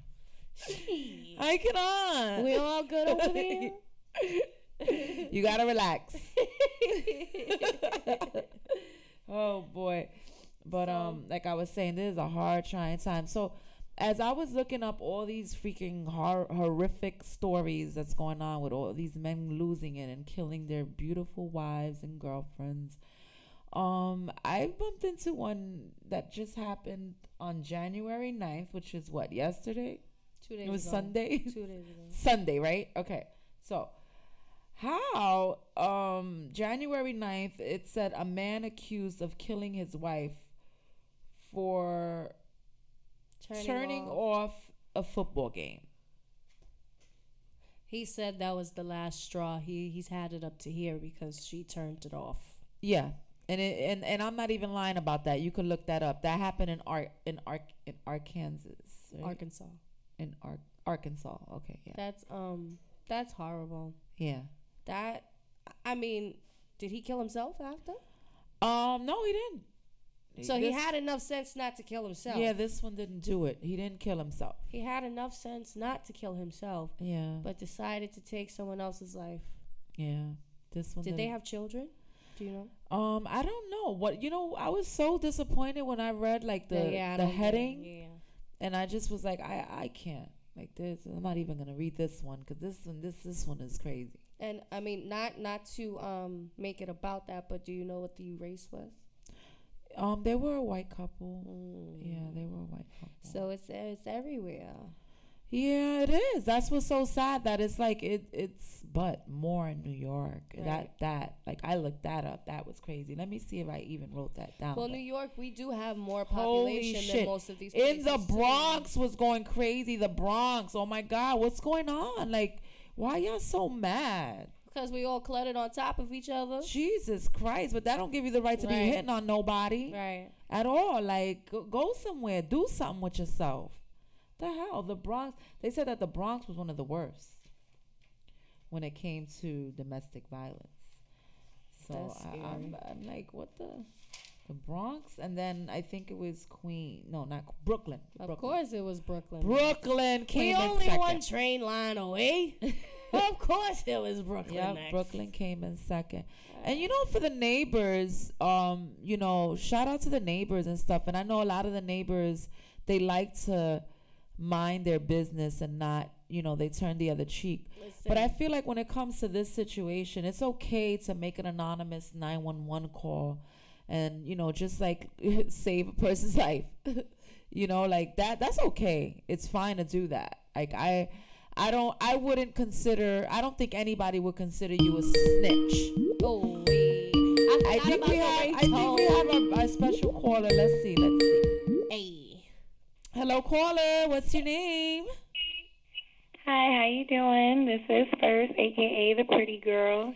I cannot. We all good over there? You gotta relax. Oh boy. But like I was saying, this is a hard trying time. So as I was looking up all these freaking horrific stories that's going on with all these men losing it and killing their beautiful wives and girlfriends, I bumped into one that just happened on January 9th, which is what, yesterday? 2 days ago. It was Sunday? 2 days ago. Sunday, right? Okay. So how January 9th, it said a man accused of killing his wife for turning off a football game. He said that was the last straw. He's had it up to here because she turned it off. Yeah. And I'm not even lying about that. You could look that up. That happened in Arkansas. Right? Arkansas. In Arkansas. Okay, yeah. That's horrible. Yeah. I mean, did he kill himself after? No, he didn't. So he had enough sense not to kill himself. Yeah, this one didn't do it. He didn't kill himself. He had enough sense not to kill himself. Yeah. But decided to take someone else's life. Yeah. This one Did they have children? Do you know? I don't know. I was so disappointed when I read like the heading. Yeah. And I just was like, I can't. Like this, I'm not even gonna read this one because this one is crazy. And I mean, not to make it about that, but do you know what the race was? They were a white couple. Yeah, they were a white couple. So it's everywhere. Yeah, it is. That's what's so sad. That it's like it's but more in New York. Right. That like I looked that up. That was crazy. Let me see if I even wrote that down. Well, New York, we do have more population than most of these places. In the Bronx was going crazy. The Bronx. Oh my God, what's going on? Like, why y'all so mad? Because we all cluttered on top of each other. Jesus Christ. But that don't give you the right to be hitting on nobody. Right. At all. Like, go somewhere. Do something with yourself. The hell? The Bronx. They said that the Bronx was one of the worst when it came to domestic violence. So I'm like, what the Bronx? And then I think it was Brooklyn. Of course it was Brooklyn. Brooklyn came in second. We only one train line away. Of course it was Brooklyn next. Brooklyn came in second. And for the neighbors, shout out to the neighbors and stuff. And I know a lot of the neighbors, they like to mind their business and not, they turn the other cheek. Listen. But I feel like when it comes to this situation, it's okay to make an anonymous 911 call and, just like save a person's life. Like that's okay. It's fine to do that. Like I don't think anybody would consider you a snitch. Oh wait. I think we have a special caller. Let's see. Hey. Hello, caller. What's your name? Hi, how you doing? This is First, a.k.a. the Pretty Girl.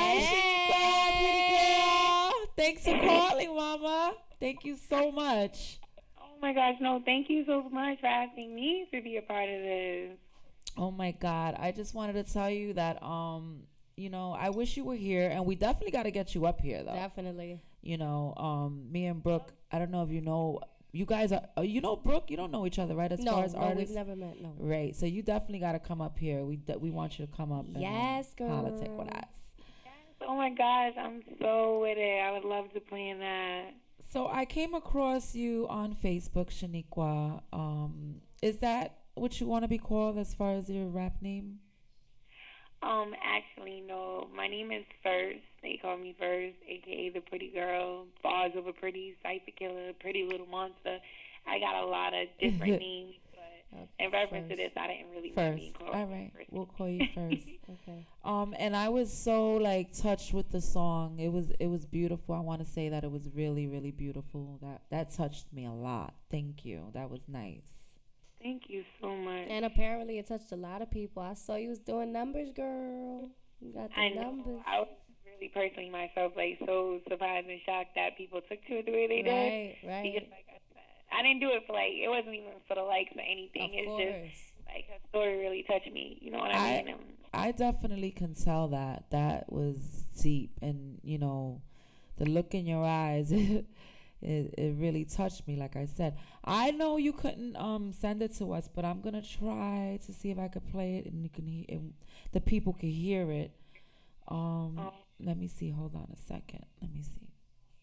Hi, Pretty Girl. Thanks for calling, Mama. Thank you so much. Oh, my gosh. No, thank you so much for asking me to be a part of this. Oh my God. I just wanted to tell you that you know, I wish you were here, and we definitely got to get you up here though. Definitely. You know, me and Brooke, I don't know if you know, you guys are, you know Brooke, you don't know each other, right? As far as artists? We've never met, no. Right. So you definitely got to come up here. We want you to come up and yes, girl. politic with us. Oh my gosh, I'm so with it. I would love to plan that. So I came across you on Facebook, Shaniqua. Is that what you want to be called as far as your rap name? Actually, no. My name is First. They call me First, aka the Pretty Girl, Bars of a Pretty, Cypher Killer, Pretty Little Monster. I got a lot of different names, but in reference to this, I didn't really want to be called. All right, we'll call you First. Okay. And I was so like touched with the song. It was beautiful. I want to say that it was really, really beautiful. That touched me a lot. Thank you. That was nice. Thank you so much. And apparently it touched a lot of people. I saw you was doing numbers, girl. You got the numbers. I was really personally myself like so surprised and shocked that people took to it the way they did. Right. Because like I said, I didn't do it for like, it wasn't even for the likes or anything. It's just like her story really touched me. You know what I mean? I definitely can tell that was deep, and you know, the look in your eyes. It really touched me. Like I said, I know you couldn't send it to us, but I'm gonna try to see if I could play it and you can hear it, the people can hear it. Let me see. Hold on a second. Let me see.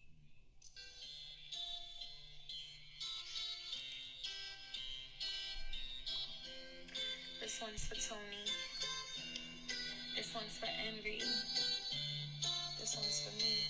This one's for Tony. This one's for Envy. This one's for me.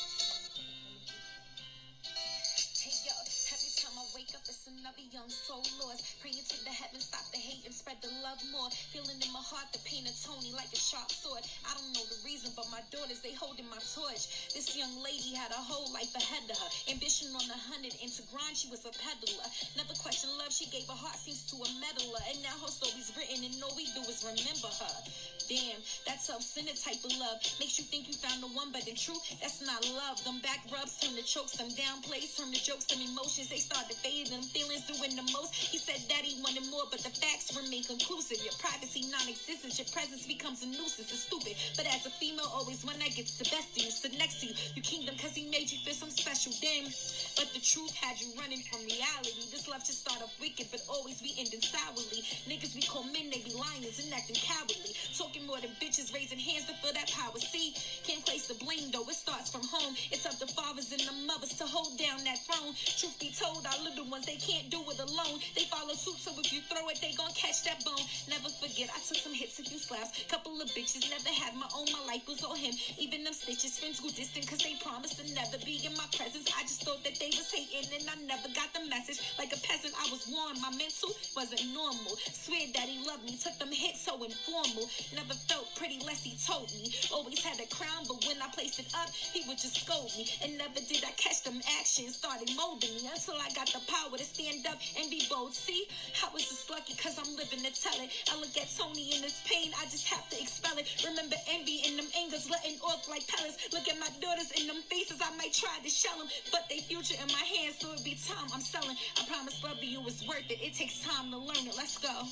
It's another young soul lost, praying to the heavens, stop the hate and spread the love more. Feeling in my heart the pain of Tony like a sharp sword. I don't know the reason, but my daughters, they holding my torch. This young lady had a whole life ahead of her, ambition on 100, into grind she was a peddler. Never questioned love, she gave her heart, seems to a meddler. And now her story's written and all we do is remember her. Damn, that self-centered type of love makes you think you found the one, but in truth, that's not love. Them back rubs turn to chokes, them downplays turn to jokes, them emotions, they start to fade, them feelings doing the most. He said that he wanted more, but the facts remain conclusive. Your privacy non-existent, your presence becomes a nuisance. It's stupid, but as a female, always one that gets the best of you. Sit next to you, you kingdom, cause he made you feel some special, damn. But the truth had you running from reality. This love just start off wicked, but always be ending sourly. Niggas we call men, they be lions and acting cowardly. Talking more than bitches, raising hands to feel that power. See, can't place the blame though, it starts from home. It's up to fathers and the mothers to hold down that throne. Truth be told, our little ones, they can't do it alone. They follow suit, so if you throw it, they gon' catch that bone. Never forget, I took some hits, a few slaps. Couple of bitches, never had my own, my life was all him. Even them stitches, friends grew distant cause they promised to never be in my presence. I just thought that they was hating and I never got the message. Like a peasant, I was warned, my mental wasn't normal. Swear that he loved me, took them hits so informal. Never felt pretty less he told me. Always had a crown, but when I placed it up, he would just scold me. And never did I catch them actions, started molding me until I got the power to stand up and be bold. See, I was just lucky cause I'm living to tell it. I look at Tony in his pain, I just have to expel it. Remember envy in them angers letting off like pellets. Look at my daughters in them faces, I might try to shell them, but they future in my hands, so it be time I'm selling. I promise love to you is worth it. It takes time to learn it. Let's go.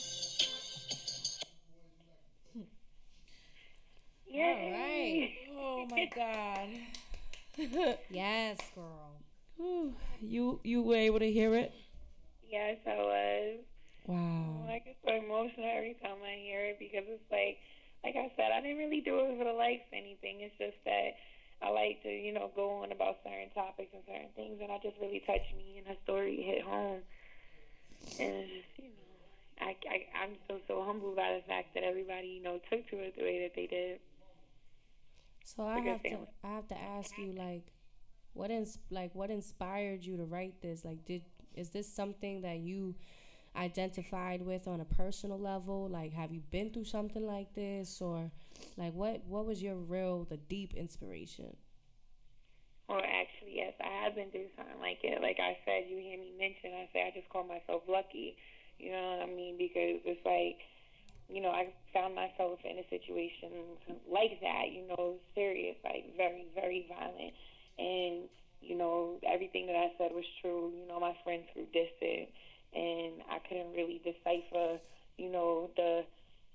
Yeah. All right. Oh my God. Yes, girl. Whew. You were able to hear it? Yes, I was. Wow. I get so emotional every time I hear it because it's like I said, I didn't really do it for the likes or anything. It's just that I like to, you know, go on about certain topics and certain things, and it just really touched me, and her story hit home. And it's just, you know, I'm so humbled by the fact that everybody, you know, took to it the way that they did. So I have to ask you, like, what inspired you to write this? Like, is this something that you identified with on a personal level? Like, have you been through something like this, or like what was your the deep inspiration? Well, actually, yes, I have been through something like it. Like I said, you hear me mention, I say I just call myself lucky. You know what I mean? Because it's like, you know, I found myself in a situation like that, you know, serious, like very, very violent. And, you know, everything that I said was true. You know, my friends grew distant, and I couldn't really decipher, you know, the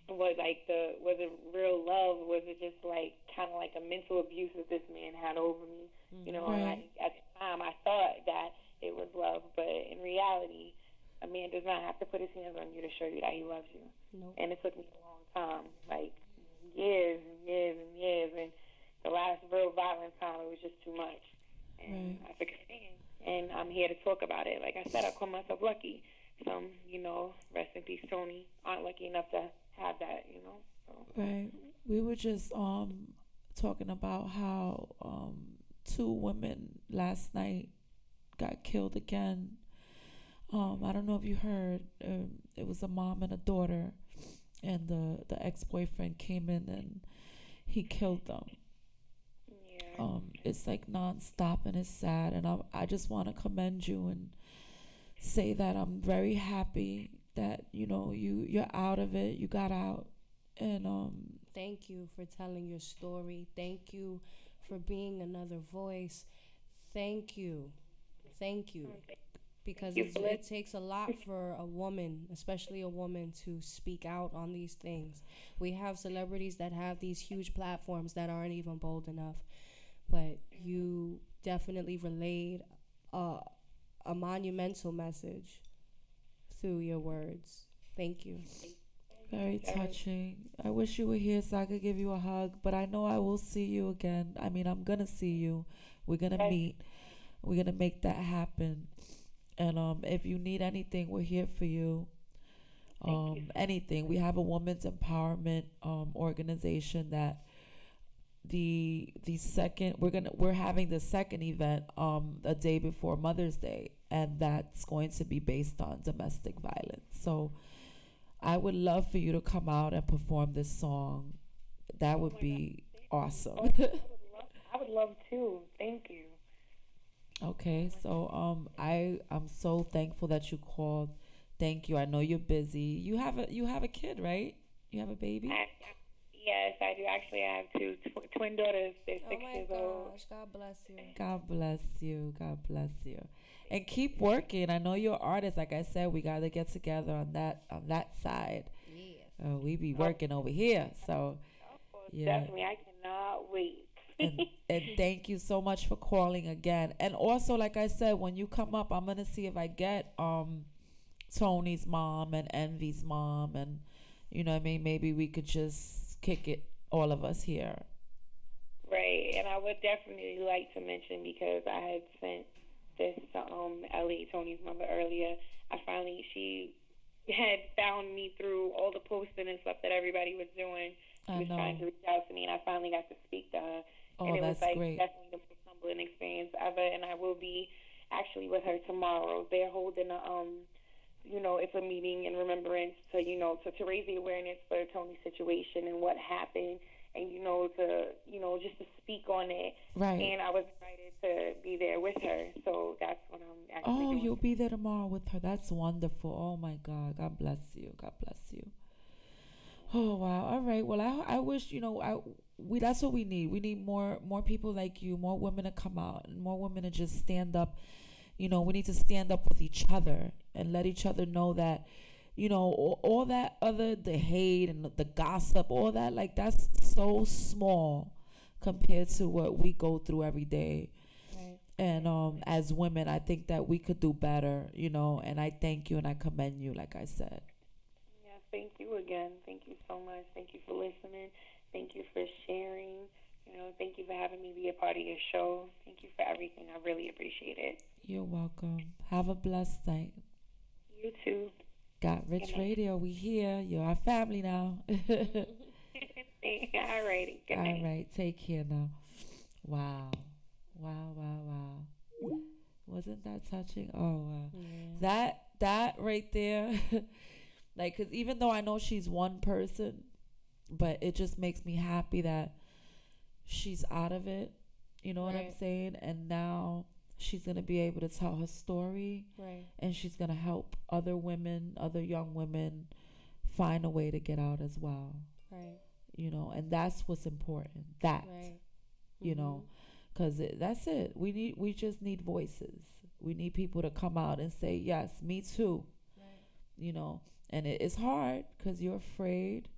was it real love? Was it just like kind of like a mental abuse that this man had over me? You know, and at the time I thought that it was love, but in reality, a man does not have to put his hands on you to show you that he loves you. Nope. And it took me a long time, like years and years and years, and the last real violent time, it was just too much. And I took a stand, and I'm here to talk about it. Like I said, I call myself lucky. Some, you know, rest in peace, Tony, aren't lucky enough to have that, you know. So. Right. We were just talking about how 2 women last night got killed again. I don't know if you heard. It was a mom and a daughter, and the ex-boyfriend came in and he killed them. Yeah. It's like nonstop, and it's sad. And I just want to commend you and say that I'm very happy that, you know, you're out of it. You got out. And thank you for telling your story. Thank you for being another voice. Thank you. Because it takes a lot for a woman, especially a woman, to speak out on these things. We have celebrities that have these huge platforms that aren't even bold enough. But you definitely relayed a monumental message through your words. Thank you. Very touching. I wish you were here so I could give you a hug, but I know I will see you again. I mean, I'm going to see you. We're going to meet. We're going to make that happen. And if you need anything, we're here for you. Anything. We have a women's empowerment organization that we're having the second event a day before Mother's Day, and that's going to be based on domestic violence. So I would love for you to come out and perform this song. That would be awesome. I would love to. Thank you. Okay, so I'm so thankful that you called. Thank you. I know you're busy. You have a kid, right? You have a baby? Yes, I do. Actually, I have 2 twin daughters. They're 6 years old. God bless you. God bless you. God bless you. And keep working. I know you're an artist. Like I said, we got to get together on that side. Yes. We be working over here. So, yeah. Definitely. I cannot wait. and thank you so much for calling again. And also, like I said, when you come up, I'm gonna see if I get Tony's mom and Envy's mom, and you know what I mean, maybe we could just kick it, all of us here. Right. And I would definitely like to mention, because I had sent this to Ellie, Tony's mother, earlier. She had found me through all the posting and stuff that everybody was doing. She was trying to reach out to me, and I finally got to speak to her. Oh, and it that's was like great. Definitely the most humbling experience ever. And I will be actually with her tomorrow. They're holding a it's a meeting in remembrance to raise the awareness for Tony's situation and what happened, and just to speak on it. Right. And I was invited to be there with her, so that's what I'm actually doing. You'll be there tomorrow with her. That's wonderful. Oh my God. God bless you. God bless you. Oh wow. All right. Well, I wish that's what we need. We need more people like you, more women to come out, and more women to just stand up. We need to stand up with each other and let each other know that, all that the hate and the gossip, all that, like, that's so small compared to what we go through every day. Right. And as women, I think that we could do better, and I thank you and I commend you, like I said. Yeah, thank you again. Thank you so much. Thank you for listening. Thank you for sharing. Thank you for having me be a part of your show. Thank you for everything. I really appreciate it. You're welcome. Have a blessed night. You too. Got Rich Radio. We here. You're our family now. All righty. Good night. All right. Take care now. Wow. Wasn't that touching? Oh, wow. Yeah. That right there, like, because even though I know she's one person, but it just makes me happy that she's out of it. You know what I'm saying? And now she's going to be able to tell her story. Right. And she's going to help other women, other young women find a way to get out as well. Right. And that's what's important. That, because that's it. We just need voices. We need people to come out and say, yes, me too. Right. And it's hard because you're afraid.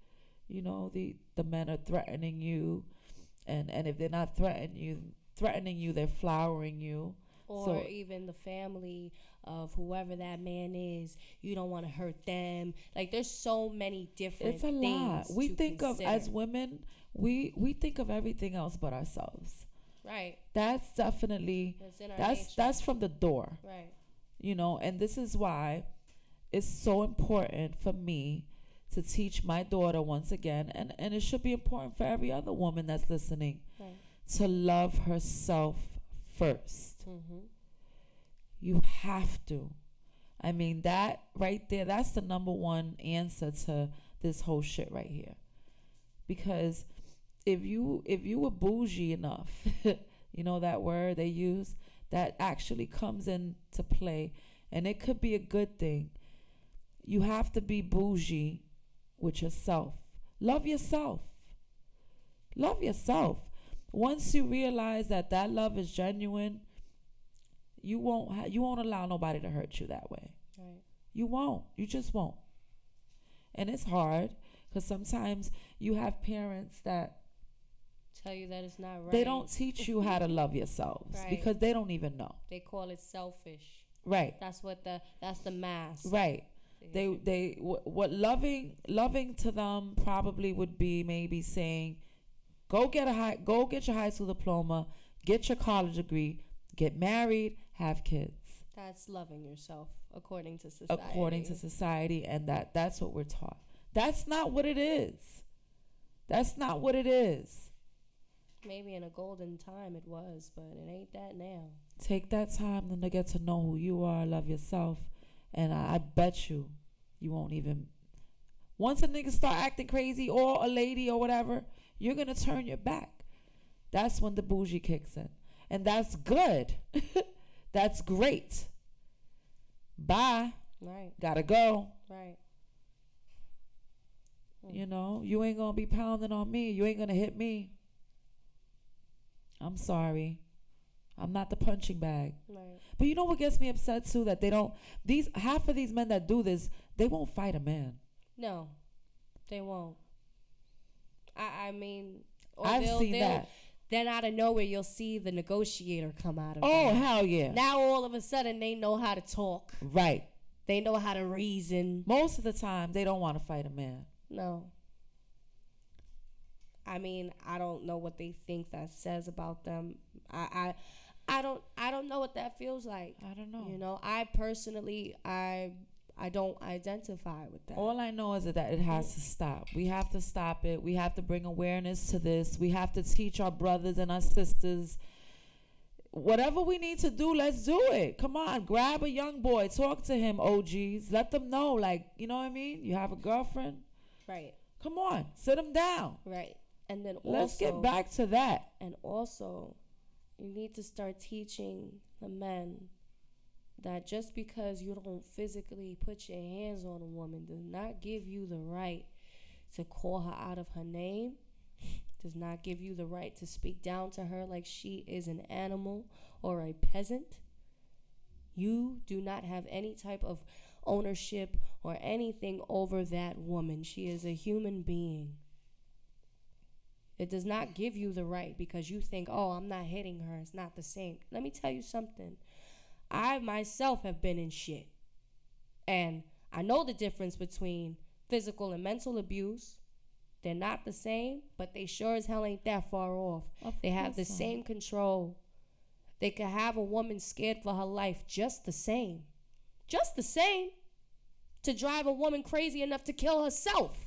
You know, the men are threatening you, and if they're not threatening you, they're flowering you. Or So even the family of whoever that man is, you don't want to hurt them. Like, there's so many different it's a things lot. We to think consider. of, as women, we think of everything else but ourselves. Right. That's definitely That's in our that's nature. from the door. Right. You know, and this is why it's so important for me to teach my daughter once again, and it should be important for every other woman that's listening, Right. to love herself first. Mm-hmm. You have to. I mean, that right there, that's the number one answer to this whole shit right here. Because if you were bougie enough, you know that word they use, that actually comes into play, and it could be a good thing. You have to be bougie with yourself. Love yourself. Love yourself. Once you realize that love is genuine, you won't allow nobody to hurt you that way. Right. You won't. You just won't. And it's hard because sometimes you have parents that Tell you that it's not right. they don't teach you how to love yourselves Right. because they don't even know. They call it selfish. Right. That's the mask. Right. What loving to them probably would be maybe saying, go get your high school diploma, get your college degree, get married, have kids. That's loving yourself according to society. According to society, and that's what we're taught. That's not what it is. That's not what it is. Maybe in a golden time it was, but it ain't that now. Take that time then to get to know who you are, love yourself, and I bet you won't even. Once a nigga start acting crazy or a lady or whatever, you're gonna turn your back. That's when the bougie kicks in, and that's good. That's great. Bye. Right. Gotta go. Right. You know, you ain't gonna be pounding on me. You ain't gonna hit me. I'm sorry. I'm not the punching bag. Right. But you know what gets me upset too? That they don't. Half of these men that do this, they won't fight a man. No, they won't. I mean, I've seen that. Then out of nowhere, you'll see the negotiator come out of Oh, there. hell yeah. Now all of a sudden, they know how to talk. Right. They know how to reason. Most of the time, they don't want to fight a man. No. I mean, I don't know what they think that says about them. I don't know what that feels like. I don't know. You know, I personally, I don't identify with that. All I know is that it has to stop. We have to stop it. We have to bring awareness to this. We have to teach our brothers and our sisters. Whatever we need to do, let's do it. Come on, grab a young boy, talk to him, OGs. Let them know, like, you know what I mean? You have a girlfriend? Right. Come on, sit them down. Right. And then let's get back to that. And also, you need to start teaching the men that just because you don't physically put your hands on a woman does not give you the right to call her out of her name, does not give you the right to speak down to her like she is an animal or a peasant. You do not have any type of ownership or anything over that woman. She is a human being. It does not give you the right because you think, oh, I'm not hitting her. It's not the same. Let me tell you something. I myself have been in shit. And I know the difference between physical and mental abuse. They're not the same, but they sure as hell ain't that far off. They have the same control. They could have a woman scared for her life just the same. Just the same. To drive a woman crazy enough to kill herself.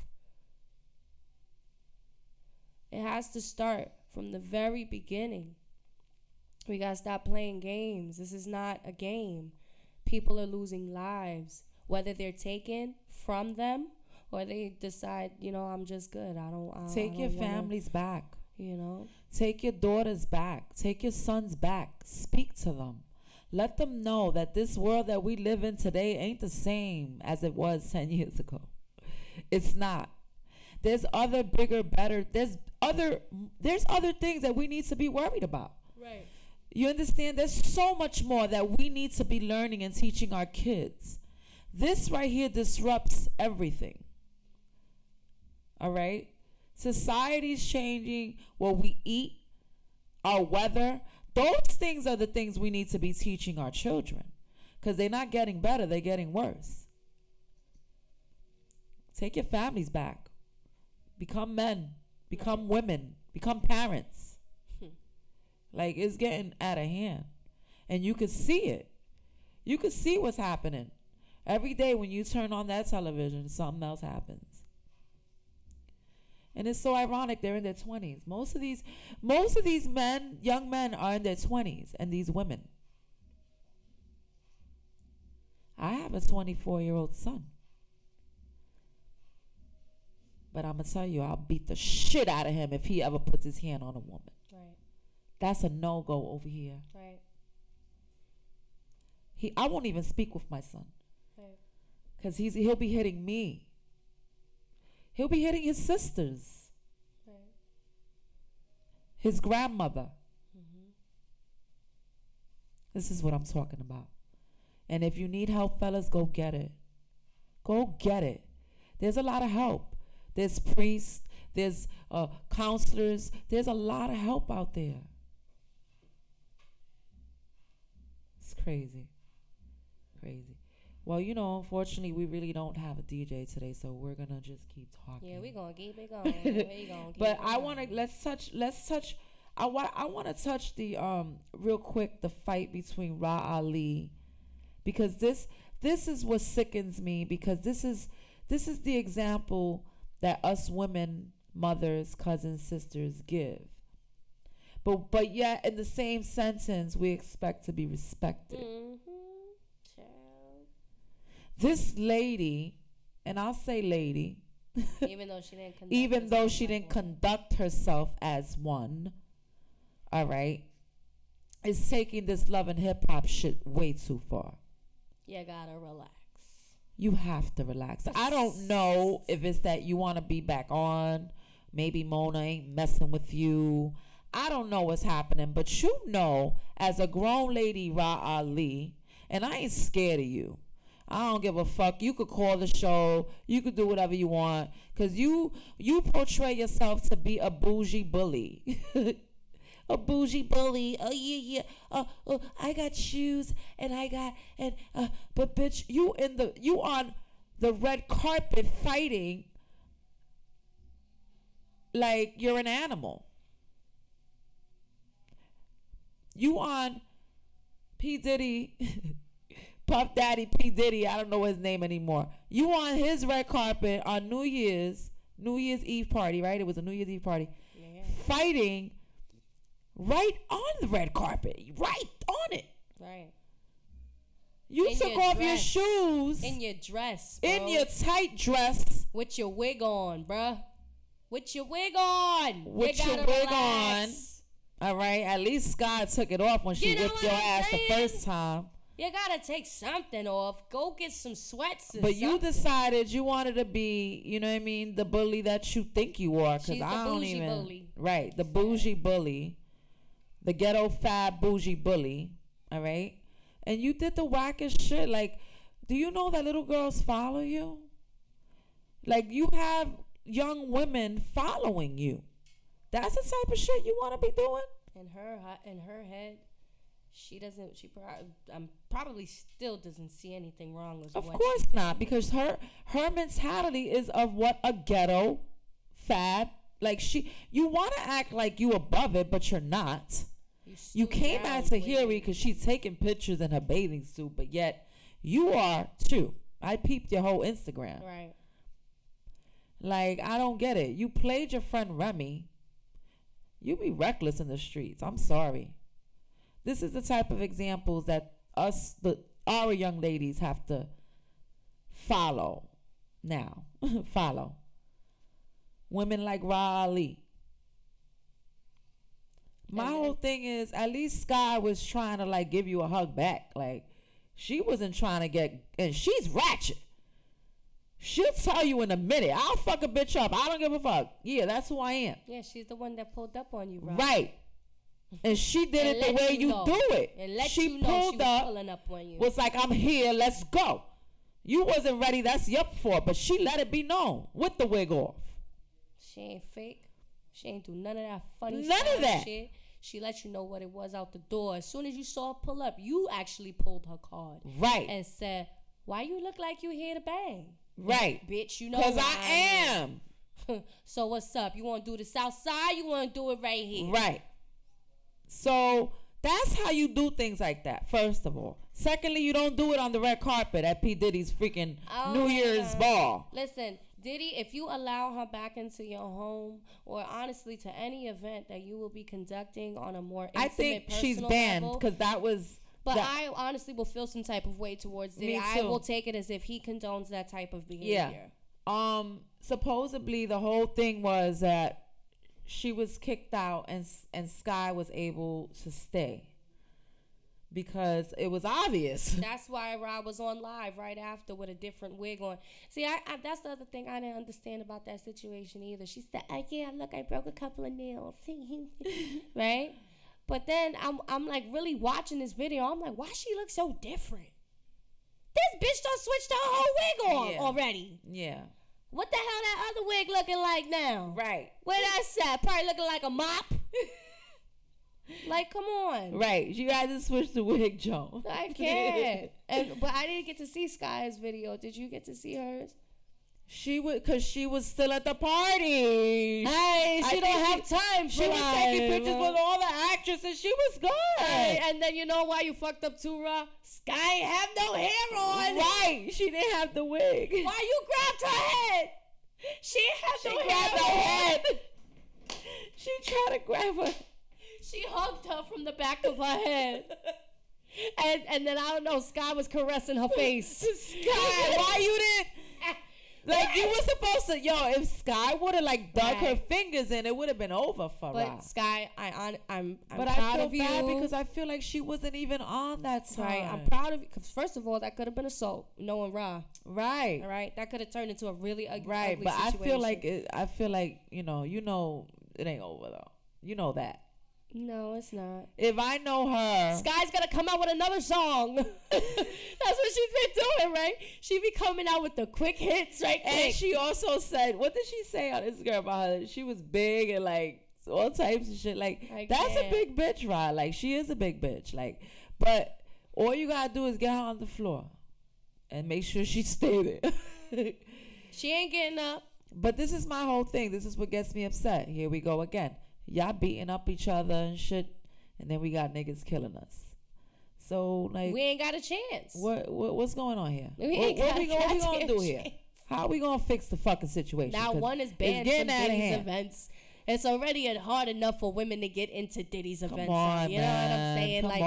It has to start from the very beginning. We got to stop playing games. This is not a game. People are losing lives, whether they're taken from them or they decide, you know, I'm just good. Take your families back. You know? Take your daughters back. Take your sons back. Speak to them. Let them know that this world that we live in today ain't the same as it was 10 years ago. It's not. There's other bigger, better, there's other things that we need to be worried about. Right. You understand? There's so much more that we need to be learning and teaching our kids. This right here disrupts everything. All right? Society's changing. What we eat, our weather. Those things are the things we need to be teaching our children. Because they're not getting better. They're getting worse. Take your families back. Become men. Become women. Become parents. Like, it's getting out of hand. And you can see it. You can see what's happening. Every day when you turn on that television, something else happens. And it's so ironic, they're in their 20s. Most of these men, young men, are in their 20s, and these women. I have a 24-year-old son. But I'm going to tell you, I'll beat the shit out of him if he ever puts his hand on a woman. Right. That's a no-go over here. Right. I won't even speak with my son. Right. Because he'll be hitting me. He'll be hitting his sisters. Right. His grandmother. This is what I'm talking about. And if you need help, fellas, go get it. Go get it. There's a lot of help. There's priests. There's counselors. There's a lot of help out there. It's crazy. Crazy. Well, unfortunately, we really don't have a DJ today, so we're going to just keep talking. Yeah, we're going to keep it going. But I want to, let's touch, I want to touch the, real quick, the fight between Ra Ali, because this is what sickens me, because this is the example that us women, mothers, cousins, sisters give. But yet, in the same sentence, we expect to be respected. This lady, and I'll say lady, even though she didn't conduct herself as one, all right, is taking this love and hip hop shit way too far. You gotta relax. You have to relax. I don't know if it's that you want to be back on. Maybe Mona ain't messing with you. I don't know what's happening, but as a grown lady, Ra Ali, and I ain't scared of you. I don't give a fuck. You could call the show. You could do whatever you want. Because you portray yourself to be a bougie bully. A bougie bully. Oh, yeah. I got shoes and but bitch, you on the red carpet fighting like you're an animal. You on P. Diddy... Puff Daddy, P. Diddy, I don't know his name anymore. You on his red carpet on New Year's Eve party, right? It was a New Year's Eve party. Yeah. Fighting right on the red carpet. Right on it. Right. You took off your shoes. In your dress, bro. In your tight dress. With your wig on, bruh. With your wig on. With your wig on. All right. At least Sky took it off when she whipped your ass the first time. You gotta take something off. Go get some sweats. But you decided you wanted to be, you know what I mean, the bully that you think you are. She's I the don't bougie even. Bully. Right, the bougie bully, the ghetto fab bougie bully. All right, and you did the wackest shit. Like, do you know that little girls follow you? Like, you have young women following you. That's the type of shit you want to be doing. In her head. She probably still doesn't see anything wrong with. Of course not, because her mentality is of what a ghetto fab. Like, you want to act like you above it, but you're not. You came at Tahiri because she's taking pictures in her bathing suit, but yet you are too. I peeped your whole Instagram. Right. Like, I don't get it. You played your friend Remy. You be reckless in the streets. I'm sorry. This is the type of examples that our young ladies have to follow now. Follow. Women like Ra Ali. My whole thing is, at least Sky was trying to, like, give you a hug back. Like, she wasn't trying to get, and she's ratchet. She'll tell you in a minute, I'll fuck a bitch up. I don't give a fuck. Yeah, that's who I am. Yeah, she's the one that pulled up on you, Rob. Right. And she did it the way you do it. And let she you know pulled she was up, pulling up on you. Was like, I'm here, let's go. You wasn't ready, that's your fault. But she let it be known with the wig off. She ain't fake. She ain't do none of that funny None of that shit. She let you know what it was out the door. As soon as you saw her pull up, you actually pulled her card. Right. And said, why you look like you here to bang? Right. Bitch, you know because I am. So what's up? You want to do the south side? You want to do it right here? Right. So that's how you do things like that, first of all. Secondly, you don't do it on the red carpet at P. Diddy's freaking New Year's ball. Listen, Diddy, if you allow her back into your home, or honestly to any event that you will be conducting on a more intimate, I think she's banned because that was... But I honestly will feel some type of way towards Diddy. I will take it as if he condones that type of behavior. Yeah. Supposedly the whole thing was that she was kicked out and Sky was able to stay because it was obvious. That's why Rob was on live right after with a different wig on. See, I that's the other thing I didn't understand about that situation either. She said, yeah, look, I broke a couple of nails. Right? But then I'm like really watching this video. I'm like, why she look so different? This bitch done switched her whole wig on already. Yeah. What the hell that other wig looking like now? Right. Where that's at? Probably looking like a mop. Like, come on. Right. You guys just switch the wig, Joe. I can't. But I didn't get to see Sky's video. Did you get to see hers? She would, cause she was still at the party. Hey, she don't have time for She was taking pictures with all the actresses. She was good. Hey, and then you know why you fucked up too, Ra? Sky ain't have no hair on. Right. She didn't have the wig. Why you grabbed her head? She had no hair on. Head. She tried to grab her. She hugged her from the back of her head. And then I don't know, Sky was caressing her face. Sky, why you didn't? Like, you were supposed to, if Sky would have dug her fingers in, it would have been over for her. But Sky, I'm but proud I of feel bad you because I feel like she wasn't even on that side. Right, I'm proud of you because first of all, that could have been assault, knowing Ra. Right. All right, that could have turned into a really ugly but situation. I feel like you know it ain't over though. You know that. No, it's not. If I know her, Sky's gonna come out with another song. That's what she's been doing, right? She be coming out with the quick hits, right? And she also said, what did she say on Instagram about her? She was big and all types of shit. That's a big bitch, right? Like, she is a big bitch. But all you gotta do is get her on the floor and make sure she stay there. She ain't getting up. But this is my whole thing. This is what gets me upset. Here we go again. Y'all beating up each other and shit, and then we got niggas killing us. So we ain't got a chance. What's going on here? We what we gonna do here? How are we gonna fix the fucking situation? Now one is banned from Diddy's events. It's already hard enough for women to get into Diddy's events. Come on, you know what I'm saying? Come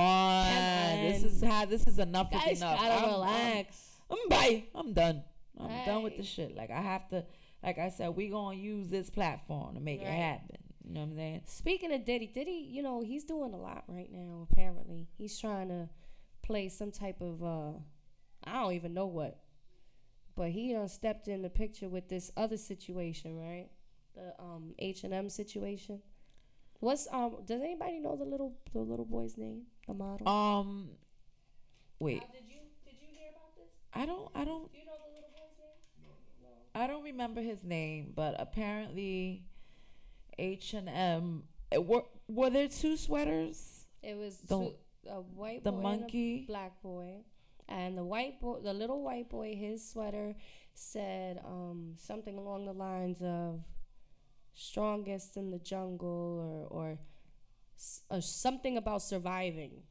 on. This is enough. Guys enough. Gotta relax. I'm done. I'm done with the shit. I have to. Like I said, we gonna use this platform to make it happen. You know what I'm saying? Speaking of Diddy, he's doing a lot right now, apparently. He's trying to play some type of, I don't even know what. But he stepped in the picture with this other situation, right? The H&M situation. Does anybody know the little boy's name? The model? Wait. Did you hear about this? I don't. Do you know the little boy's name? No. I don't remember his name, but apparently H&M. Were there two sweaters? It was a white boy, monkey, and a black boy, and the little white boy, his sweater said something along the lines of "strongest in the jungle" or something about surviving.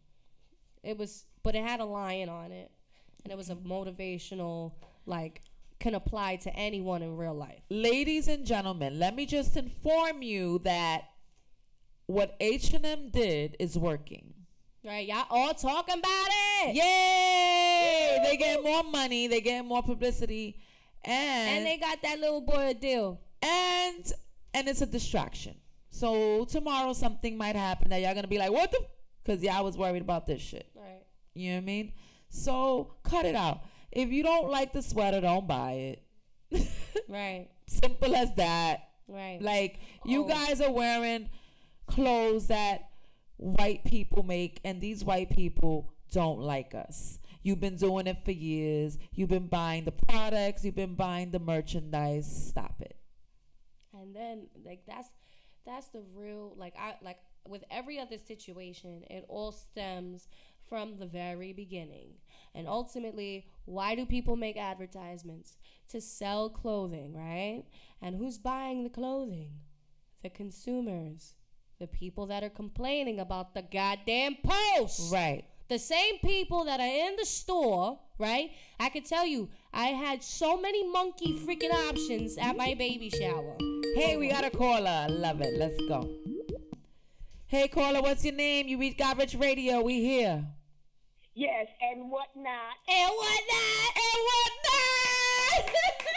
But it had a lion on it, and it was a motivational can apply to anyone in real life. Ladies and gentlemen, let me just inform you that what H&M did is working. Right, y'all all talking about it. Yay! They get more money, they get more publicity, and they got that little boy a deal. And it's a distraction. So tomorrow something might happen that y'all gonna be like, what the? Because y'all was worried about this shit. Right. You know what I mean? So cut it out. If you don't like the sweater, don't buy it. Right. Simple as that. Right. You guys are wearing clothes that white people make, and these white people don't like us. You've been doing it for years. You've been buying the products. You've been buying the merchandise. Stop it. And then like that's the real like with every other situation, it all stems from the very beginning. And ultimately, why do people make advertisements? To sell clothing, right? And who's buying the clothing? The consumers. The people that are complaining about the goddamn post. Right. The same people that are in the store, right? I could tell you, I had so many monkey freaking options at my baby shower. Hey, we got a caller. Love it. Let's go. Hey, caller, what's your name? You read Garbage Radio. We here. Yes, and whatnot. And whatnot. And whatnot.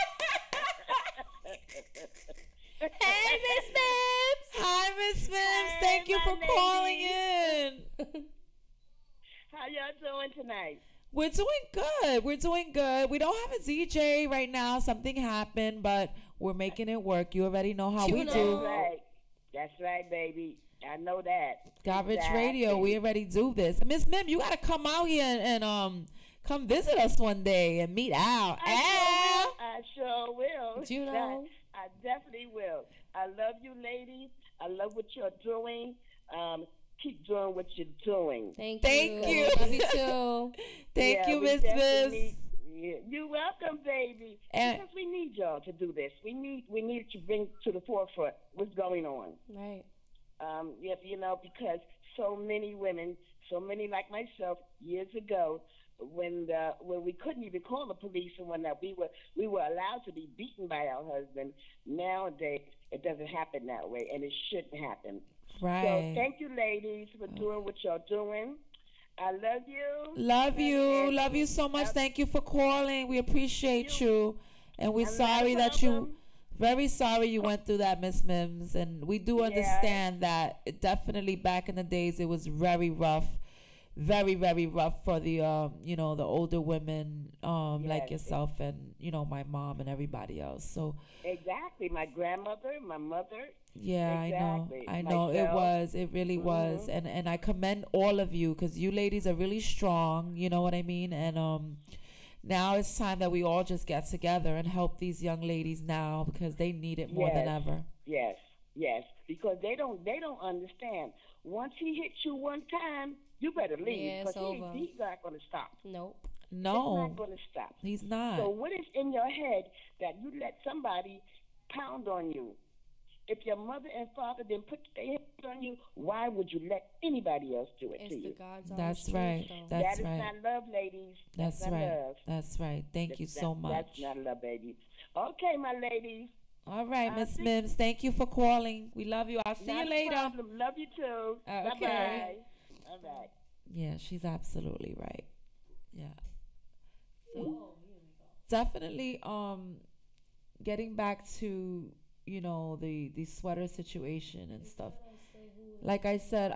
Hey, Miss Mims. Hi, Miss Mims. Thank you for calling in. How y'all doing tonight? We're doing good. We're doing good. We don't have a DJ right now. Something happened, but we're making it work. You already know how we do. That's right. That's right, baby. I know that. Garbage Radio. We already do this. Miss Mim, you got to come out here and come visit us one day and meet out. I sure will. Do you know? I definitely will. I love you, ladies. I love what you're doing. Keep doing what you're doing. Thank you. Love you too. Thank you, Miss Miss. You're welcome, baby. Because we need y'all to do this. We need to bring to the forefront what's going on. Right. Because so many women, so many like myself, years ago, when we couldn't even call the police and when we were allowed to be beaten by our husband. Nowadays, it doesn't happen that way, and it shouldn't happen. Right. So thank you, ladies, for doing what y'all doing. I love you. Love you. Love you so much. Thank you for calling. We appreciate you. And we're sorry that very sorry you went through that, Miss Mims. And we do understand that it definitely back in the days, it was very rough. Very, very rough for the, the older women like yourself and, my mom and everybody else. So exactly. My grandmother, my mother. Yeah, exactly. I know. It really was. And I commend all of you because you ladies are really strong. You know what I mean? And now it's time that we all just get together and help these young ladies now because they need it more than ever. Yes. Because they don't understand. Once he hits you one time, you better leave because he's not going to stop. Nope. No. He's not going to stop. He's not. So what is in your head that you let somebody pound on you? If your mother and father didn't put their hands on you, why would you let anybody else do it to you? That's right. That is not love, ladies. That's not right. Love. That's right. Thank you so much. That's not love, baby. Okay, my ladies. All right, Miss Mims. Thank you for calling. We love you. I'll see you later. Problem. Love you too. Okay. Bye-bye. All right. Yeah, she's absolutely right. Yeah. So definitely getting back to the sweater situation and stuff. Like I said,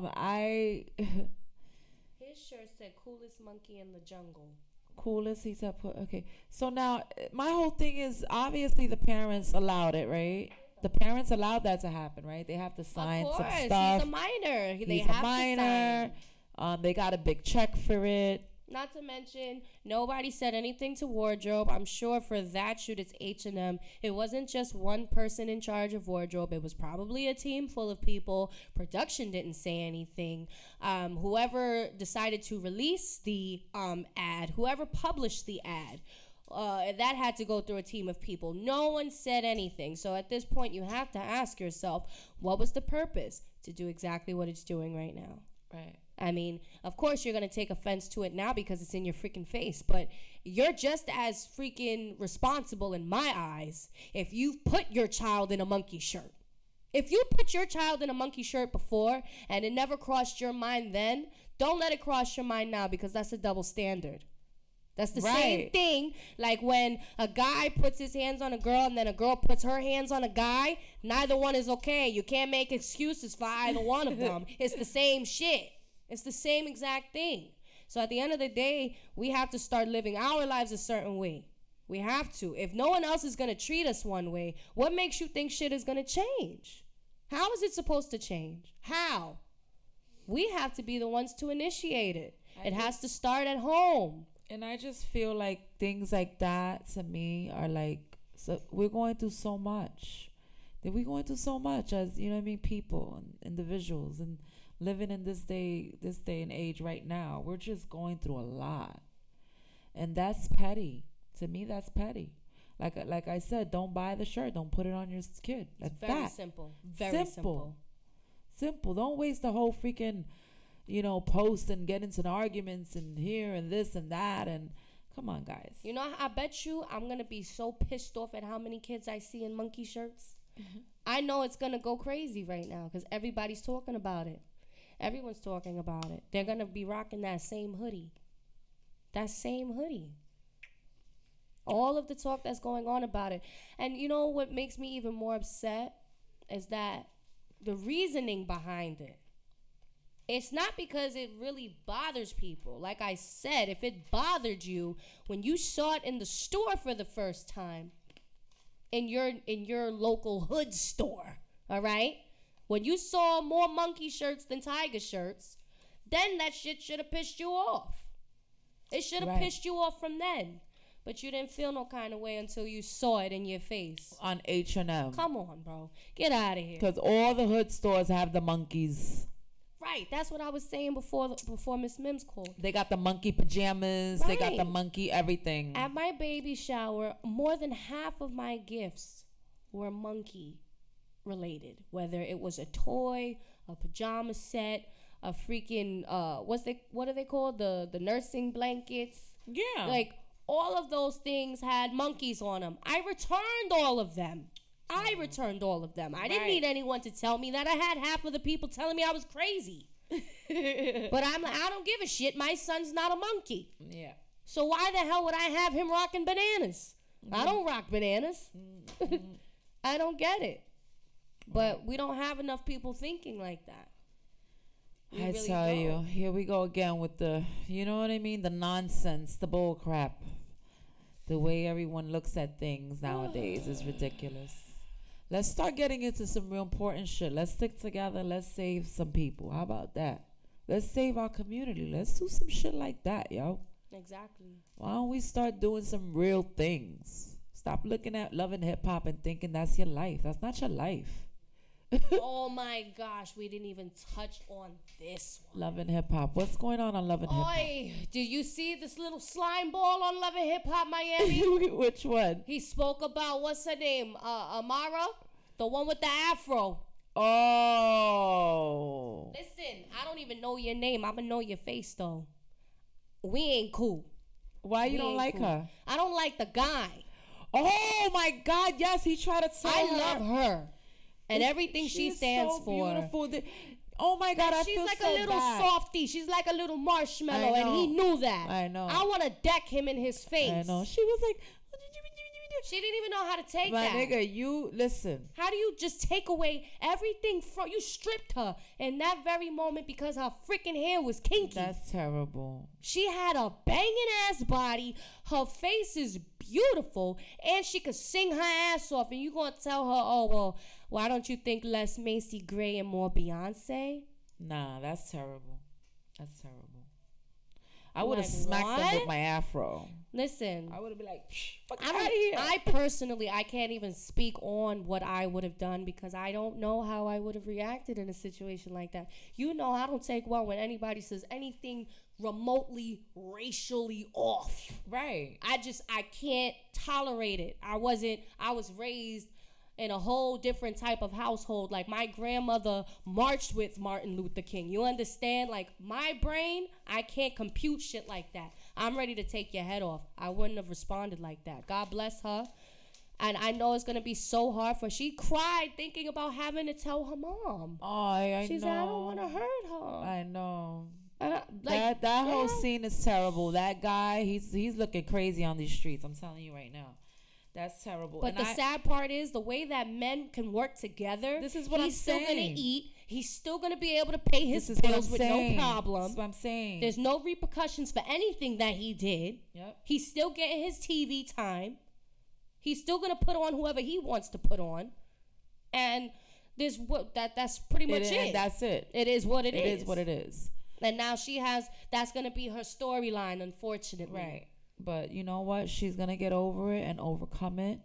his shirt said coolest monkey in the jungle. Coolest, he said. Okay. So now my whole thing is obviously the parents allowed it, right? The parents allowed that to happen, right? They have to sign some stuff. He's a minor. He's a minor. They got a big check for it. Not to mention, nobody said anything to wardrobe. I'm sure for that shoot, it's H&M. It wasn't just one person in charge of wardrobe. It was probably a team full of people. Production didn't say anything. Whoever decided to release the ad, whoever published the ad, that had to go through a team of people. No one said anything. So at this point, you have to ask yourself, what was the purpose? To do exactly what it's doing right now. Right. I mean, of course you're going to take offense to it now because it's in your freaking face, but you're just as freaking responsible in my eyes if you've put your child in a monkey shirt. If you put your child in a monkey shirt before and it never crossed your mind then, don't let it cross your mind now because that's a double standard. That's the same thing like when a guy puts his hands on a girl and then a girl puts her hands on a guy. Neither one is okay. You can't make excuses for either one of them. It's the same shit. It's the same exact thing. So at the end of the day, we have to start living our lives a certain way. We have to. If no one else is going to treat us one way, what makes you think shit is going to change? How is it supposed to change? How? We have to be the ones to initiate it. It has to start at home. And I just feel like things like that to me are like, so we're going through so much. That we going through so much as, you know what I mean, people and individuals, and living in this day and age right now. We're just going through a lot. And that's petty. To me, that's petty. Like I said, don't buy the shirt. Don't put it on your kid. That's Very simple. Very simple. Simple. Don't waste the whole freaking, post and get into arguments and here and this and that. And come on, guys. You know, I bet you I'm going to be so pissed off at how many kids I see in monkey shirts. Mm-hmm. I know it's going to go crazy right now because everybody's talking about it. Everyone's talking about it. They're going to be rocking that same hoodie. That same hoodie. All of the talk that's going on about it. And you know what makes me even more upset is that the reasoning behind it. It's not because it really bothers people. Like I said, if it bothered you when you saw it in the store for the first time, in your local hood store, all right? When you saw more monkey shirts than tiger shirts, then that shit should have pissed you off. It should have pissed you off from then. But you didn't feel no kind of way until you saw it in your face. On H&M. Come on, bro. Get out of here. Because all the hood stores have the monkeys. Right. That's what I was saying before Miss Mims called. They got the monkey pajamas. Right. They got the monkey everything. At my baby shower, more than half of my gifts were monkey related. Whether it was a toy, a pajama set, a freaking, what are they called? The nursing blankets. Yeah. Like, all of those things had monkeys on them. I returned all of them. I didn't need anyone to tell me that. I had half of the people telling me I was crazy. But I'm like, I don't give a shit. My son's not a monkey. Yeah. So why the hell would I have him rocking bananas? Mm-hmm. I don't rock bananas. Mm-hmm. I don't get it. But we don't have enough people thinking like that. I really tell you, here we go again with the, you know what I mean? The nonsense, the bull crap. The way everyone looks at things nowadays is ridiculous. Let's start getting into some real important shit. Let's stick together. Let's save some people. How about that? Let's save our community. Let's do some shit like that, yo. Exactly. Why don't we start doing some real things? Stop looking at Love and Hip Hop and thinking that's your life. That's not your life. Oh my gosh, we didn't even touch on this one. Love and Hip Hop. What's going on Love and Hip Hop? Did you see this little slime ball on Love and Hip Hop Miami? Which one? He spoke about, what's her name? Amara? The one with the afro. Oh. Listen, I don't even know your name. I'm going to know your face, though. We ain't cool. Why you don't like her? I don't like the guy. Oh, my God. Yes, he tried to tell her. I love her. And everything she stands so for. Beautiful. Oh my God, I feel so bad. She's like a little softie. She's like a little marshmallow, and he knew that. I know. I want to deck him in his face. I know. She was like, she didn't even know how to take my that. My nigga, you listen. How do you just take away everything from you? Stripped her in that very moment because her freaking hair was kinky. That's terrible. She had a banging ass body. Her face is beautiful, and she could sing her ass off. And you gonna tell her, oh well, why don't you think less Macy Gray and more Beyonce? Nah, that's terrible. That's terrible. I would have smacked them with my afro. Listen. I would have been like, fuck out of here. I personally, I can't even speak on what I would have done because I don't know how I would have reacted in a situation like that. You know, I don't take well when anybody says anything remotely racially off. Right. I can't tolerate it. I was raised in a whole different type of household. Like, my grandmother marched with Martin Luther King. You understand? Like, my brain, I can't compute shit like that. I'm ready to take your head off. I wouldn't have responded like that. God bless her. And I know it's going to be so hard for her. She cried thinking about having to tell her mom. Oh, I She know. said, I don't want to hurt her. I know. Like, that whole scene is terrible. That guy, he's looking crazy on these streets. I'm telling you right now. That's terrible. But the sad part is the way that men can work together. This is what I'm saying. He's still going to eat. He's still going to be able to pay his bills with no problem. That's what I'm saying. There's no repercussions for anything that he did. Yep. He's still getting his TV time. He's still going to put on whoever he wants to put on. And that's pretty much it. And that's it. It is what it is. It is what it is. And now that's going to be her storyline, unfortunately. Right. But you know what? She's going to get over it and overcome it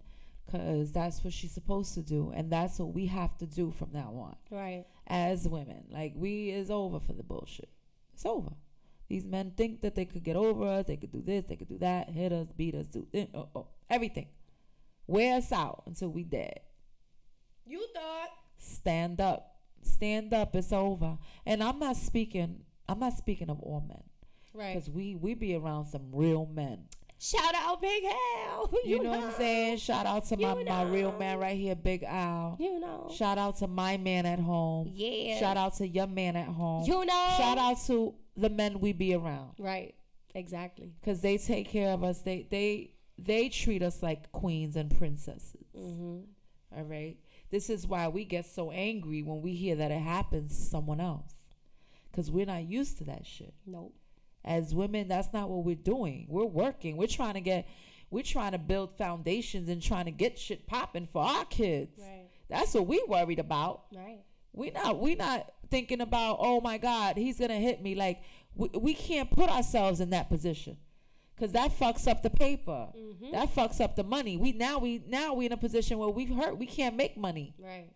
because that's what she's supposed to do, and that's what we have to do from now on. Right. As women, like it's over for the bullshit. It's over. These men think that they could get over us. They could do this. They could do that. Hit us, beat us, do everything. Wear us out until we dead. You thought. Stand up. Stand up. It's over. And I'm not speaking of all men. Right. Because we be around some real men. Shout out Big Al. You know what I'm saying? Shout out to my real man right here, Big Al. You know. Shout out to my man at home. Yeah. Shout out to your man at home. You know. Shout out to the men we be around. Right. Exactly. Because they take care of us. They treat us like queens and princesses. Mm-hmm. All right? This is why we get so angry when we hear that it happens to someone else. Because we're not used to that shit. Nope. As women, that's not what we're doing. We're working. We're trying to build foundations and trying to get shit popping for our kids. Right. That's what we worried about. Right. We not thinking about, oh my God, he's gonna hit me. Like we can't put ourselves in that position, because that fucks up the paper. Mm-hmm. That fucks up the money. We in a position where we've hurt. We can't make money. Right.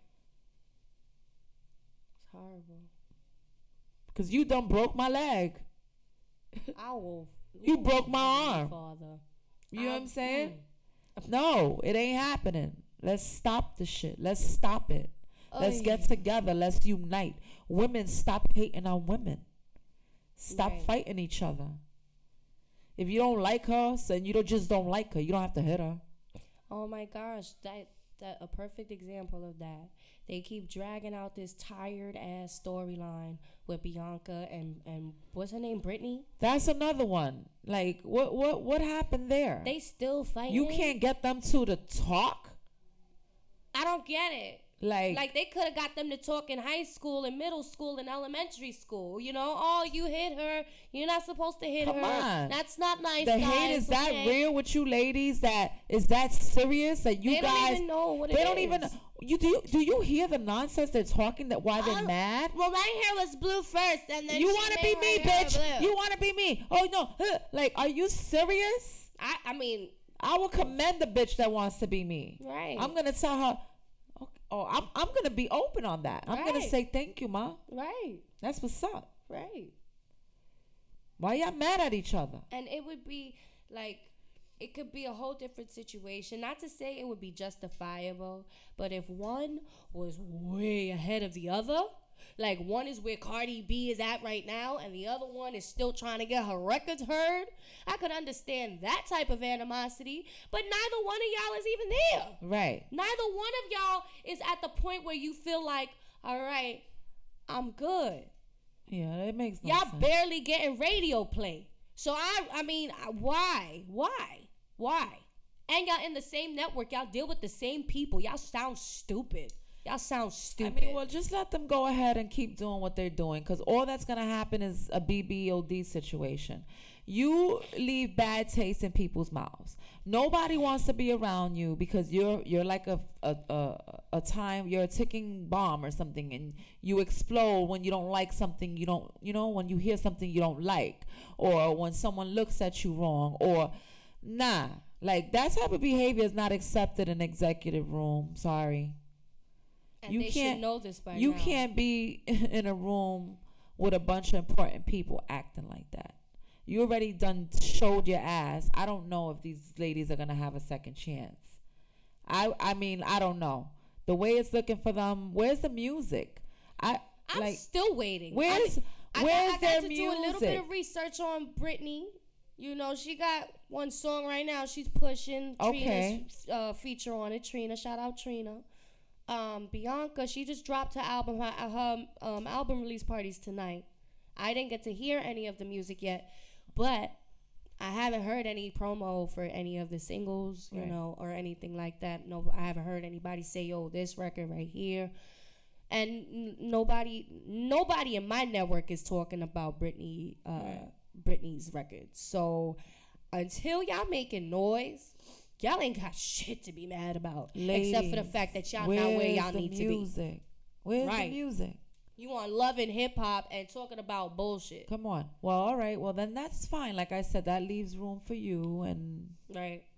It's horrible. Because you done broke my leg. I will. You broke my arm. Father. You know what I'm saying? No, it ain't happening. Let's stop the shit. Let's stop it. Let's get together. Let's unite. Women, stop hating on women. Stop fighting each other. If you don't like her, then you don't like her. You don't have to hit her. Oh my gosh, that a perfect example of that. They keep dragging out this tired ass storyline with Bianca and what's her name, Brittany? That's another one. Like what happened there? They still fighting. You can't get them two to talk? I don't get it. Like they could have got them to talk in high school and middle school and elementary school. You know, oh, you hit her. You're not supposed to hit her. Come on. That's not nice. The hate is that real with you ladies? Is that serious? That you they guys don't even know what it is. They don't even. Do you hear the nonsense they're talking? That why they're mad? Well, my hair was blue first, and then you want to be me, bitch. You want to be me? Oh no! Like, are you serious? I mean, I will commend the bitch that wants to be me. Right. I'm gonna tell her. Oh, I'm gonna be open on that. I'm gonna say thank you, ma. Right. That's what's up. Right. Why y'all mad at each other? And it would be like, it could be a whole different situation. Not to say it would be justifiable, but if one was way ahead of the other, like one is where Cardi B is at right now, and the other one is still trying to get her records heard, I could understand that type of animosity, but neither one of y'all is even there. Right. Neither one of y'all is at the point where you feel like, all right, I'm good. Yeah, it makes no y'all sense. barely getting radio play. So I mean, why? And y'all in the same network, y'all deal with the same people. Y'all sound stupid. Y'all sound stupid. I mean, well, just let them go ahead and keep doing what they're doing, because all that's going to happen is a BBOD situation. You leave bad taste in people's mouths. Nobody wants to be around you because you're like a time, you're a ticking bomb or something, and you explode when you don't like something when you hear something you don't like, or when someone looks at you wrong, or like that type of behavior is not accepted in executive room. Sorry. And you should know this by you now. Can't be in a room with a bunch of important people acting like that. You already done showed your ass. I don't know if these ladies are gonna have a second chance. I mean, I don't know. The way it's looking for them, where's the music? I'm still waiting. Where's I their got to music? do a little bit of research on Brittany. You know, she got one song right now she's pushing. Okay. Trina's feature on it. Trina, shout out Trina. Bianca, she just dropped her album. Her album release parties tonight. I didn't get to hear any of the music yet, but I haven't heard any promo for any of the singles, you know, or anything like that. No, I haven't heard anybody say, "Yo, this record right here," and nobody in my network is talking about Brittany's records. So until y'all making noise, y'all ain't got shit to be mad about, except for the fact that y'all not where y'all need to be. Where's the music? You on Love and Hip Hop and talking about bullshit. Come on. Well, all right. Well, then that's fine. Like I said, that leaves room for you, and right.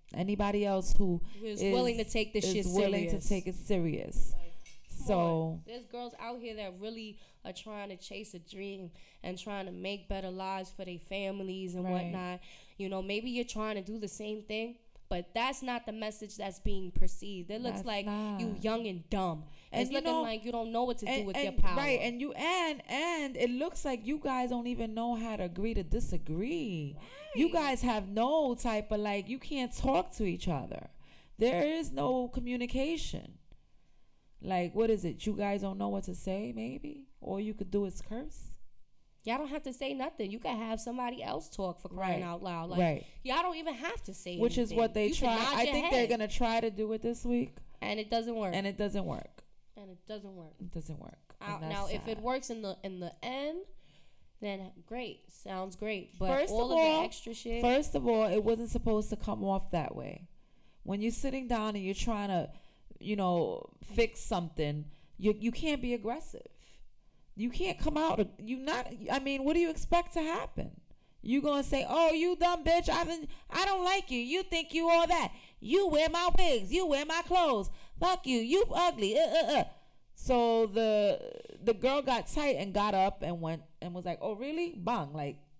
anybody else who is willing to take this shit willing serious. to take it serious. So there's girls out here that really are trying to chase a dream and trying to make better lives for their families and whatnot. You know, maybe you're trying to do the same thing, but that's not the message that's being perceived. It looks like you young and dumb. And it's looking like you don't know what to do with your power. Right, and you and it looks like you guys don't even know how to agree to disagree. You guys have no type of like, you can't talk to each other. There is no communication. Like, what is it? You guys don't know what to say, maybe? All you could do is curse? Y'all don't have to say nothing. You can have somebody else talk, for crying out loud. Like, y'all don't even have to say Which anything. is what they you try. I think they're going to try to do it this week. And it doesn't work. And it doesn't work. It doesn't work. Now, if it works in the end, then great. Sounds great. But first all of of all, the extra shit. First of all, it wasn't supposed to come off that way. When you're sitting down and you're trying to, fix something, you can't be aggressive. You can't come out. What do you expect to happen? You gonna say, "Oh, you dumb bitch! I don't like you. You think you all that. You wear my wigs. You wear my clothes. Fuck you. You ugly." So the girl got tight and got up and went and was like, "Oh, really? Bang!"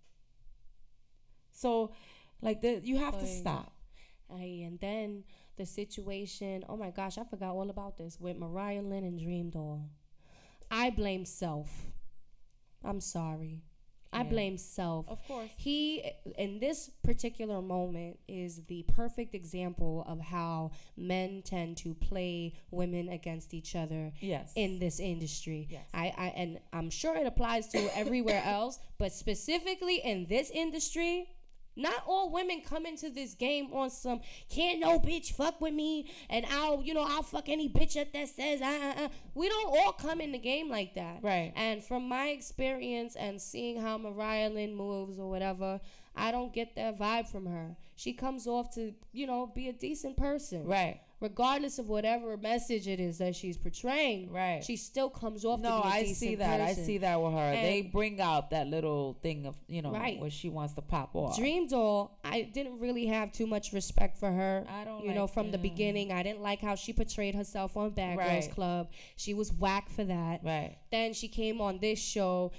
You have to stop. And then the situation. Oh my gosh, I forgot all about this with Mariah Lynn and Dream Doll. I blame self. I'm sorry. I blame self. Of course. He, in this particular moment, is the perfect example of how men tend to play women against each other in this industry. Yes. And I'm sure it applies to everywhere else, but specifically in this industry, not all women come into this game on some can't no bitch fuck with me and I'll fuck any bitch that says We don't all come in the game like that. Right. And from my experience and seeing how Mariah Lynn moves or whatever, I don't get that vibe from her. She comes off to, be a decent person. Right. Regardless of whatever message it is that she's portraying, right? She still comes off. No, to be a I decent see that. person. I see that with her. And they bring out that little thing of right. where she wants to pop off. Dream Doll, I didn't really have too much respect for her. I don't from the beginning. I didn't like how she portrayed herself on Bad Girls Club. She was whack for that. Right. Then she came on this show.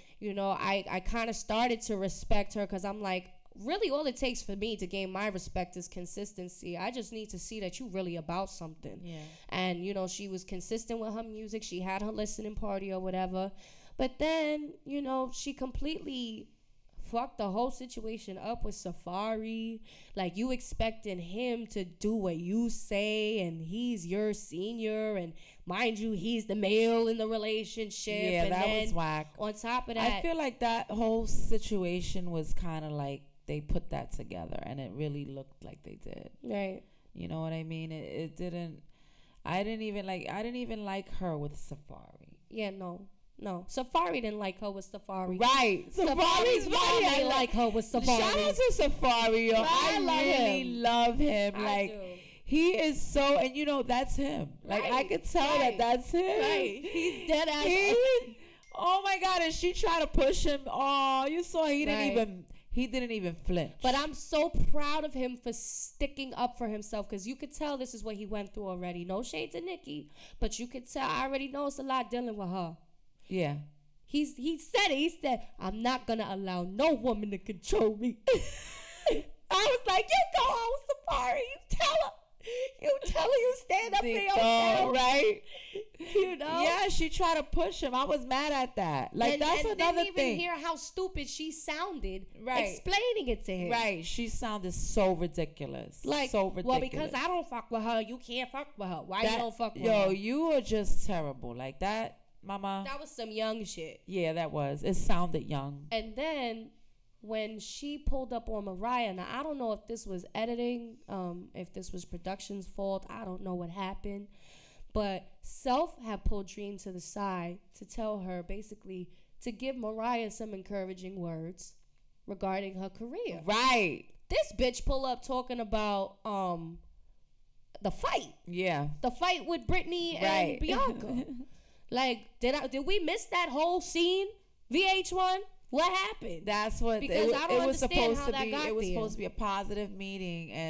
I kind of started to respect her because I'm like, really all it takes for me to gain my respect is consistency. I just need to see that you really about something. Yeah. And, she was consistent with her music. She had her listening party or whatever. But then, she completely fucked the whole situation up with Safari. Like, you expecting him to do what you say, and he's your senior, and mind you, he's the male in the relationship. Yeah, and that was whack. On top of that, I feel like that whole situation was kind of like they put that together, and it really looked like they did. Right. You know what I mean? It didn't. I didn't even like her with Safari. Yeah, no. Safari didn't like her with Safari. Right. Safari's mom didn't like her with Safari. Shout out to Safari, yo. I love him. He is so, and that's him. Like, I could tell that's him. Right. He's dead ass. Oh my God. And she tried to push him. Oh, you saw he didn't even flinch. But I'm so proud of him for sticking up for himself, because you could tell this is what he went through already. No shade to Nicki, but you could tell I already know it's a lot dealing with her. Yeah. He said it. He said, I'm not going to allow no woman to control me. I was like, you go on Safari. You tell her you stand up for yourself. Right? Yeah, she tried to push him. I was mad at that. Like, that's another thing. Didn't even hear how stupid she sounded explaining it to him. Right. She sounded so ridiculous. Like, so ridiculous. Well, because I don't fuck with her, you can't fuck with her. Why you don't fuck with her? Yo, you are just terrible. Like that, mama. That was some young shit. Yeah, that was. It sounded young. And then when she pulled up on Mariah, now I don't know if this was editing, if this was production's fault. I don't know what happened. But Self had pulled Dream to the side to tell her, basically, to give Mariah some encouraging words regarding her career. Right. This bitch pull up talking about the fight. Yeah. The fight with Britney and Bianca. Like, did we miss that whole scene? VH1? What happened? That's what because I don't understand how that got there. It was supposed to be a positive meeting, and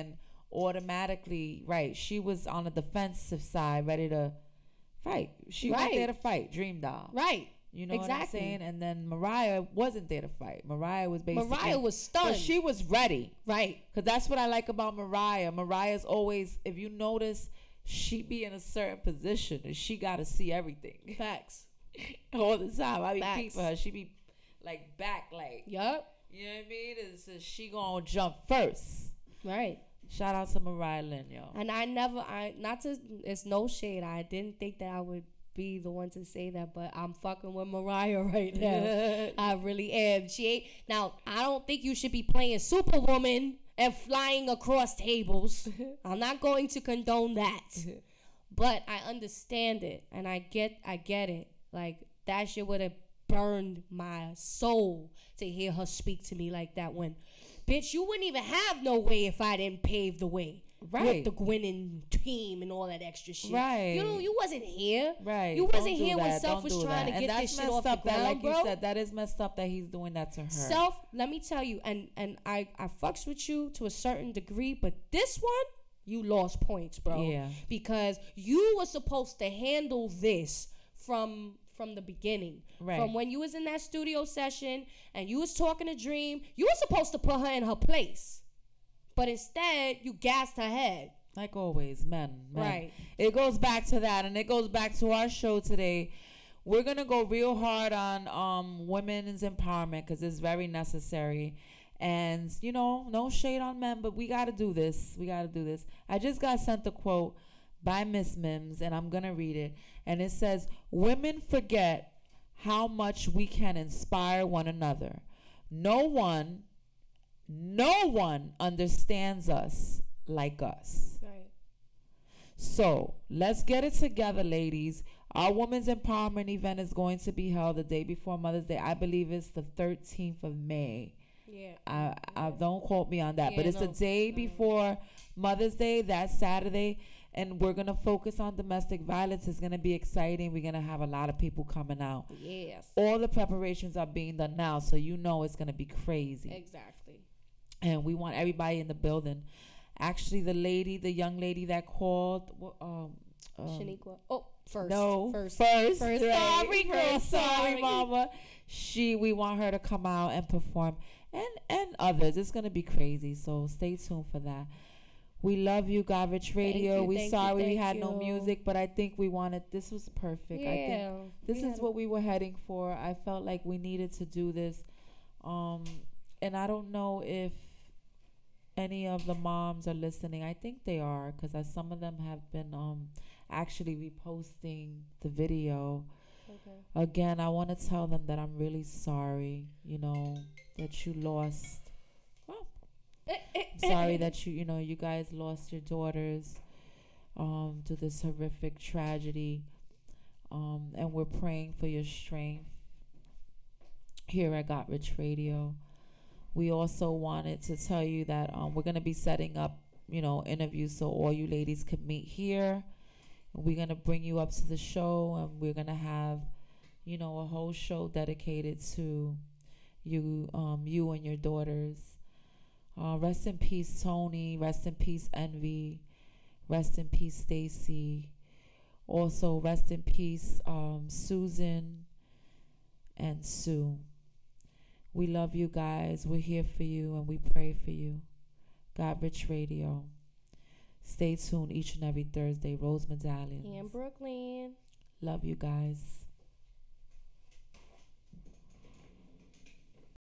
automatically, right, she was on the defensive side, ready to fight. She was there to fight, Dream Doll. Right. You know what I'm saying? And then Mariah wasn't there to fight. Mariah was basically... Mariah was stunned. But she was ready. Right. Because that's what I like about Mariah. Mariah's always, if you notice, she be in a certain position and she got to see everything. Facts. All the time. I be Facts. peeping her. She be like back, like... Yup. You know what I mean? It's she gonna jump first. Right. Shout out to Mariah Lynn, yo. And it's no shade. I didn't think that I would be the one to say that, but I'm fucking with Mariah right now. I really am. She ain't. Now, I don't think you should be playing Superwoman and flying across tables. I'm not going to condone that. But I understand it, and I get it. Like, that shit would have burned my soul to hear her speak to me like that when, bitch, you wouldn't even have no way if I didn't pave the way. Right. With the Gwen team and all that extra shit. Right. You wasn't here. Right. You wasn't here when Self was trying to get this shit off the ground, like bro. you said, that is messed up that he's doing that to her. Self, let me tell you, and I fucks with you to a certain degree, but this one, you lost points, bro. Yeah. Because you were supposed to handle this from the beginning. Right. From when you was in that studio session and you was talking to Dream, you were supposed to put her in her place. But instead, you gassed her head. Like always, men. Right. It goes back to that, and it goes back to our show today. We're going to go real hard on women's empowerment because it's very necessary. And, you know, no shade on men, but we got to do this. I just got sent a quote by Miss Mims, and I'm going to read it. And it says, "Women forget how much we can inspire one another. No one understands us like us." Right. So let's get it together, ladies. Our women's empowerment event is going to be held the day before Mother's Day. I believe it's the 13th of May. Yeah. I don't quote me on that, but it's the day before Mother's Day, that Saturday. And we're going to focus on domestic violence. It's going to be exciting. We're going to have a lot of people coming out. Yes. All the preparations are being done now, so you know it's going to be crazy. Exactly. And we want everybody in the building. Actually, the young lady that called, Shaniqua. Oh, first. No, first. Sorry, girl. Sorry, mama. We want her to come out and perform, and others. It's going to be crazy, so stay tuned for that. We love you, God Rich Radio. We sorry we had no music, but I think we wanted, this was perfect. Yeah, I think this is what we were heading for. I felt like we needed to do this. And I don't know if any of the moms are listening. I think they are, because some of them have been actually reposting the video. Okay. Again, I want to tell them that I'm really sorry, that you lost. Sorry that you guys lost your daughters to this horrific tragedy, and we're praying for your strength here at Got Rich Radio. We also wanted to tell you that we're going to be setting up interviews so all you ladies can meet here. We're going to bring you up to the show, and we're going to have a whole show dedicated to you and your daughters. Rest in peace, Tony. Rest in peace, Envy. Rest in peace, Stacy. Also, rest in peace, Susan and Sue. We love you guys. We're here for you, and we pray for you. God Rich Radio. Stay tuned each and every Thursday. Rose Medallions. In Brooklyn. Love you guys.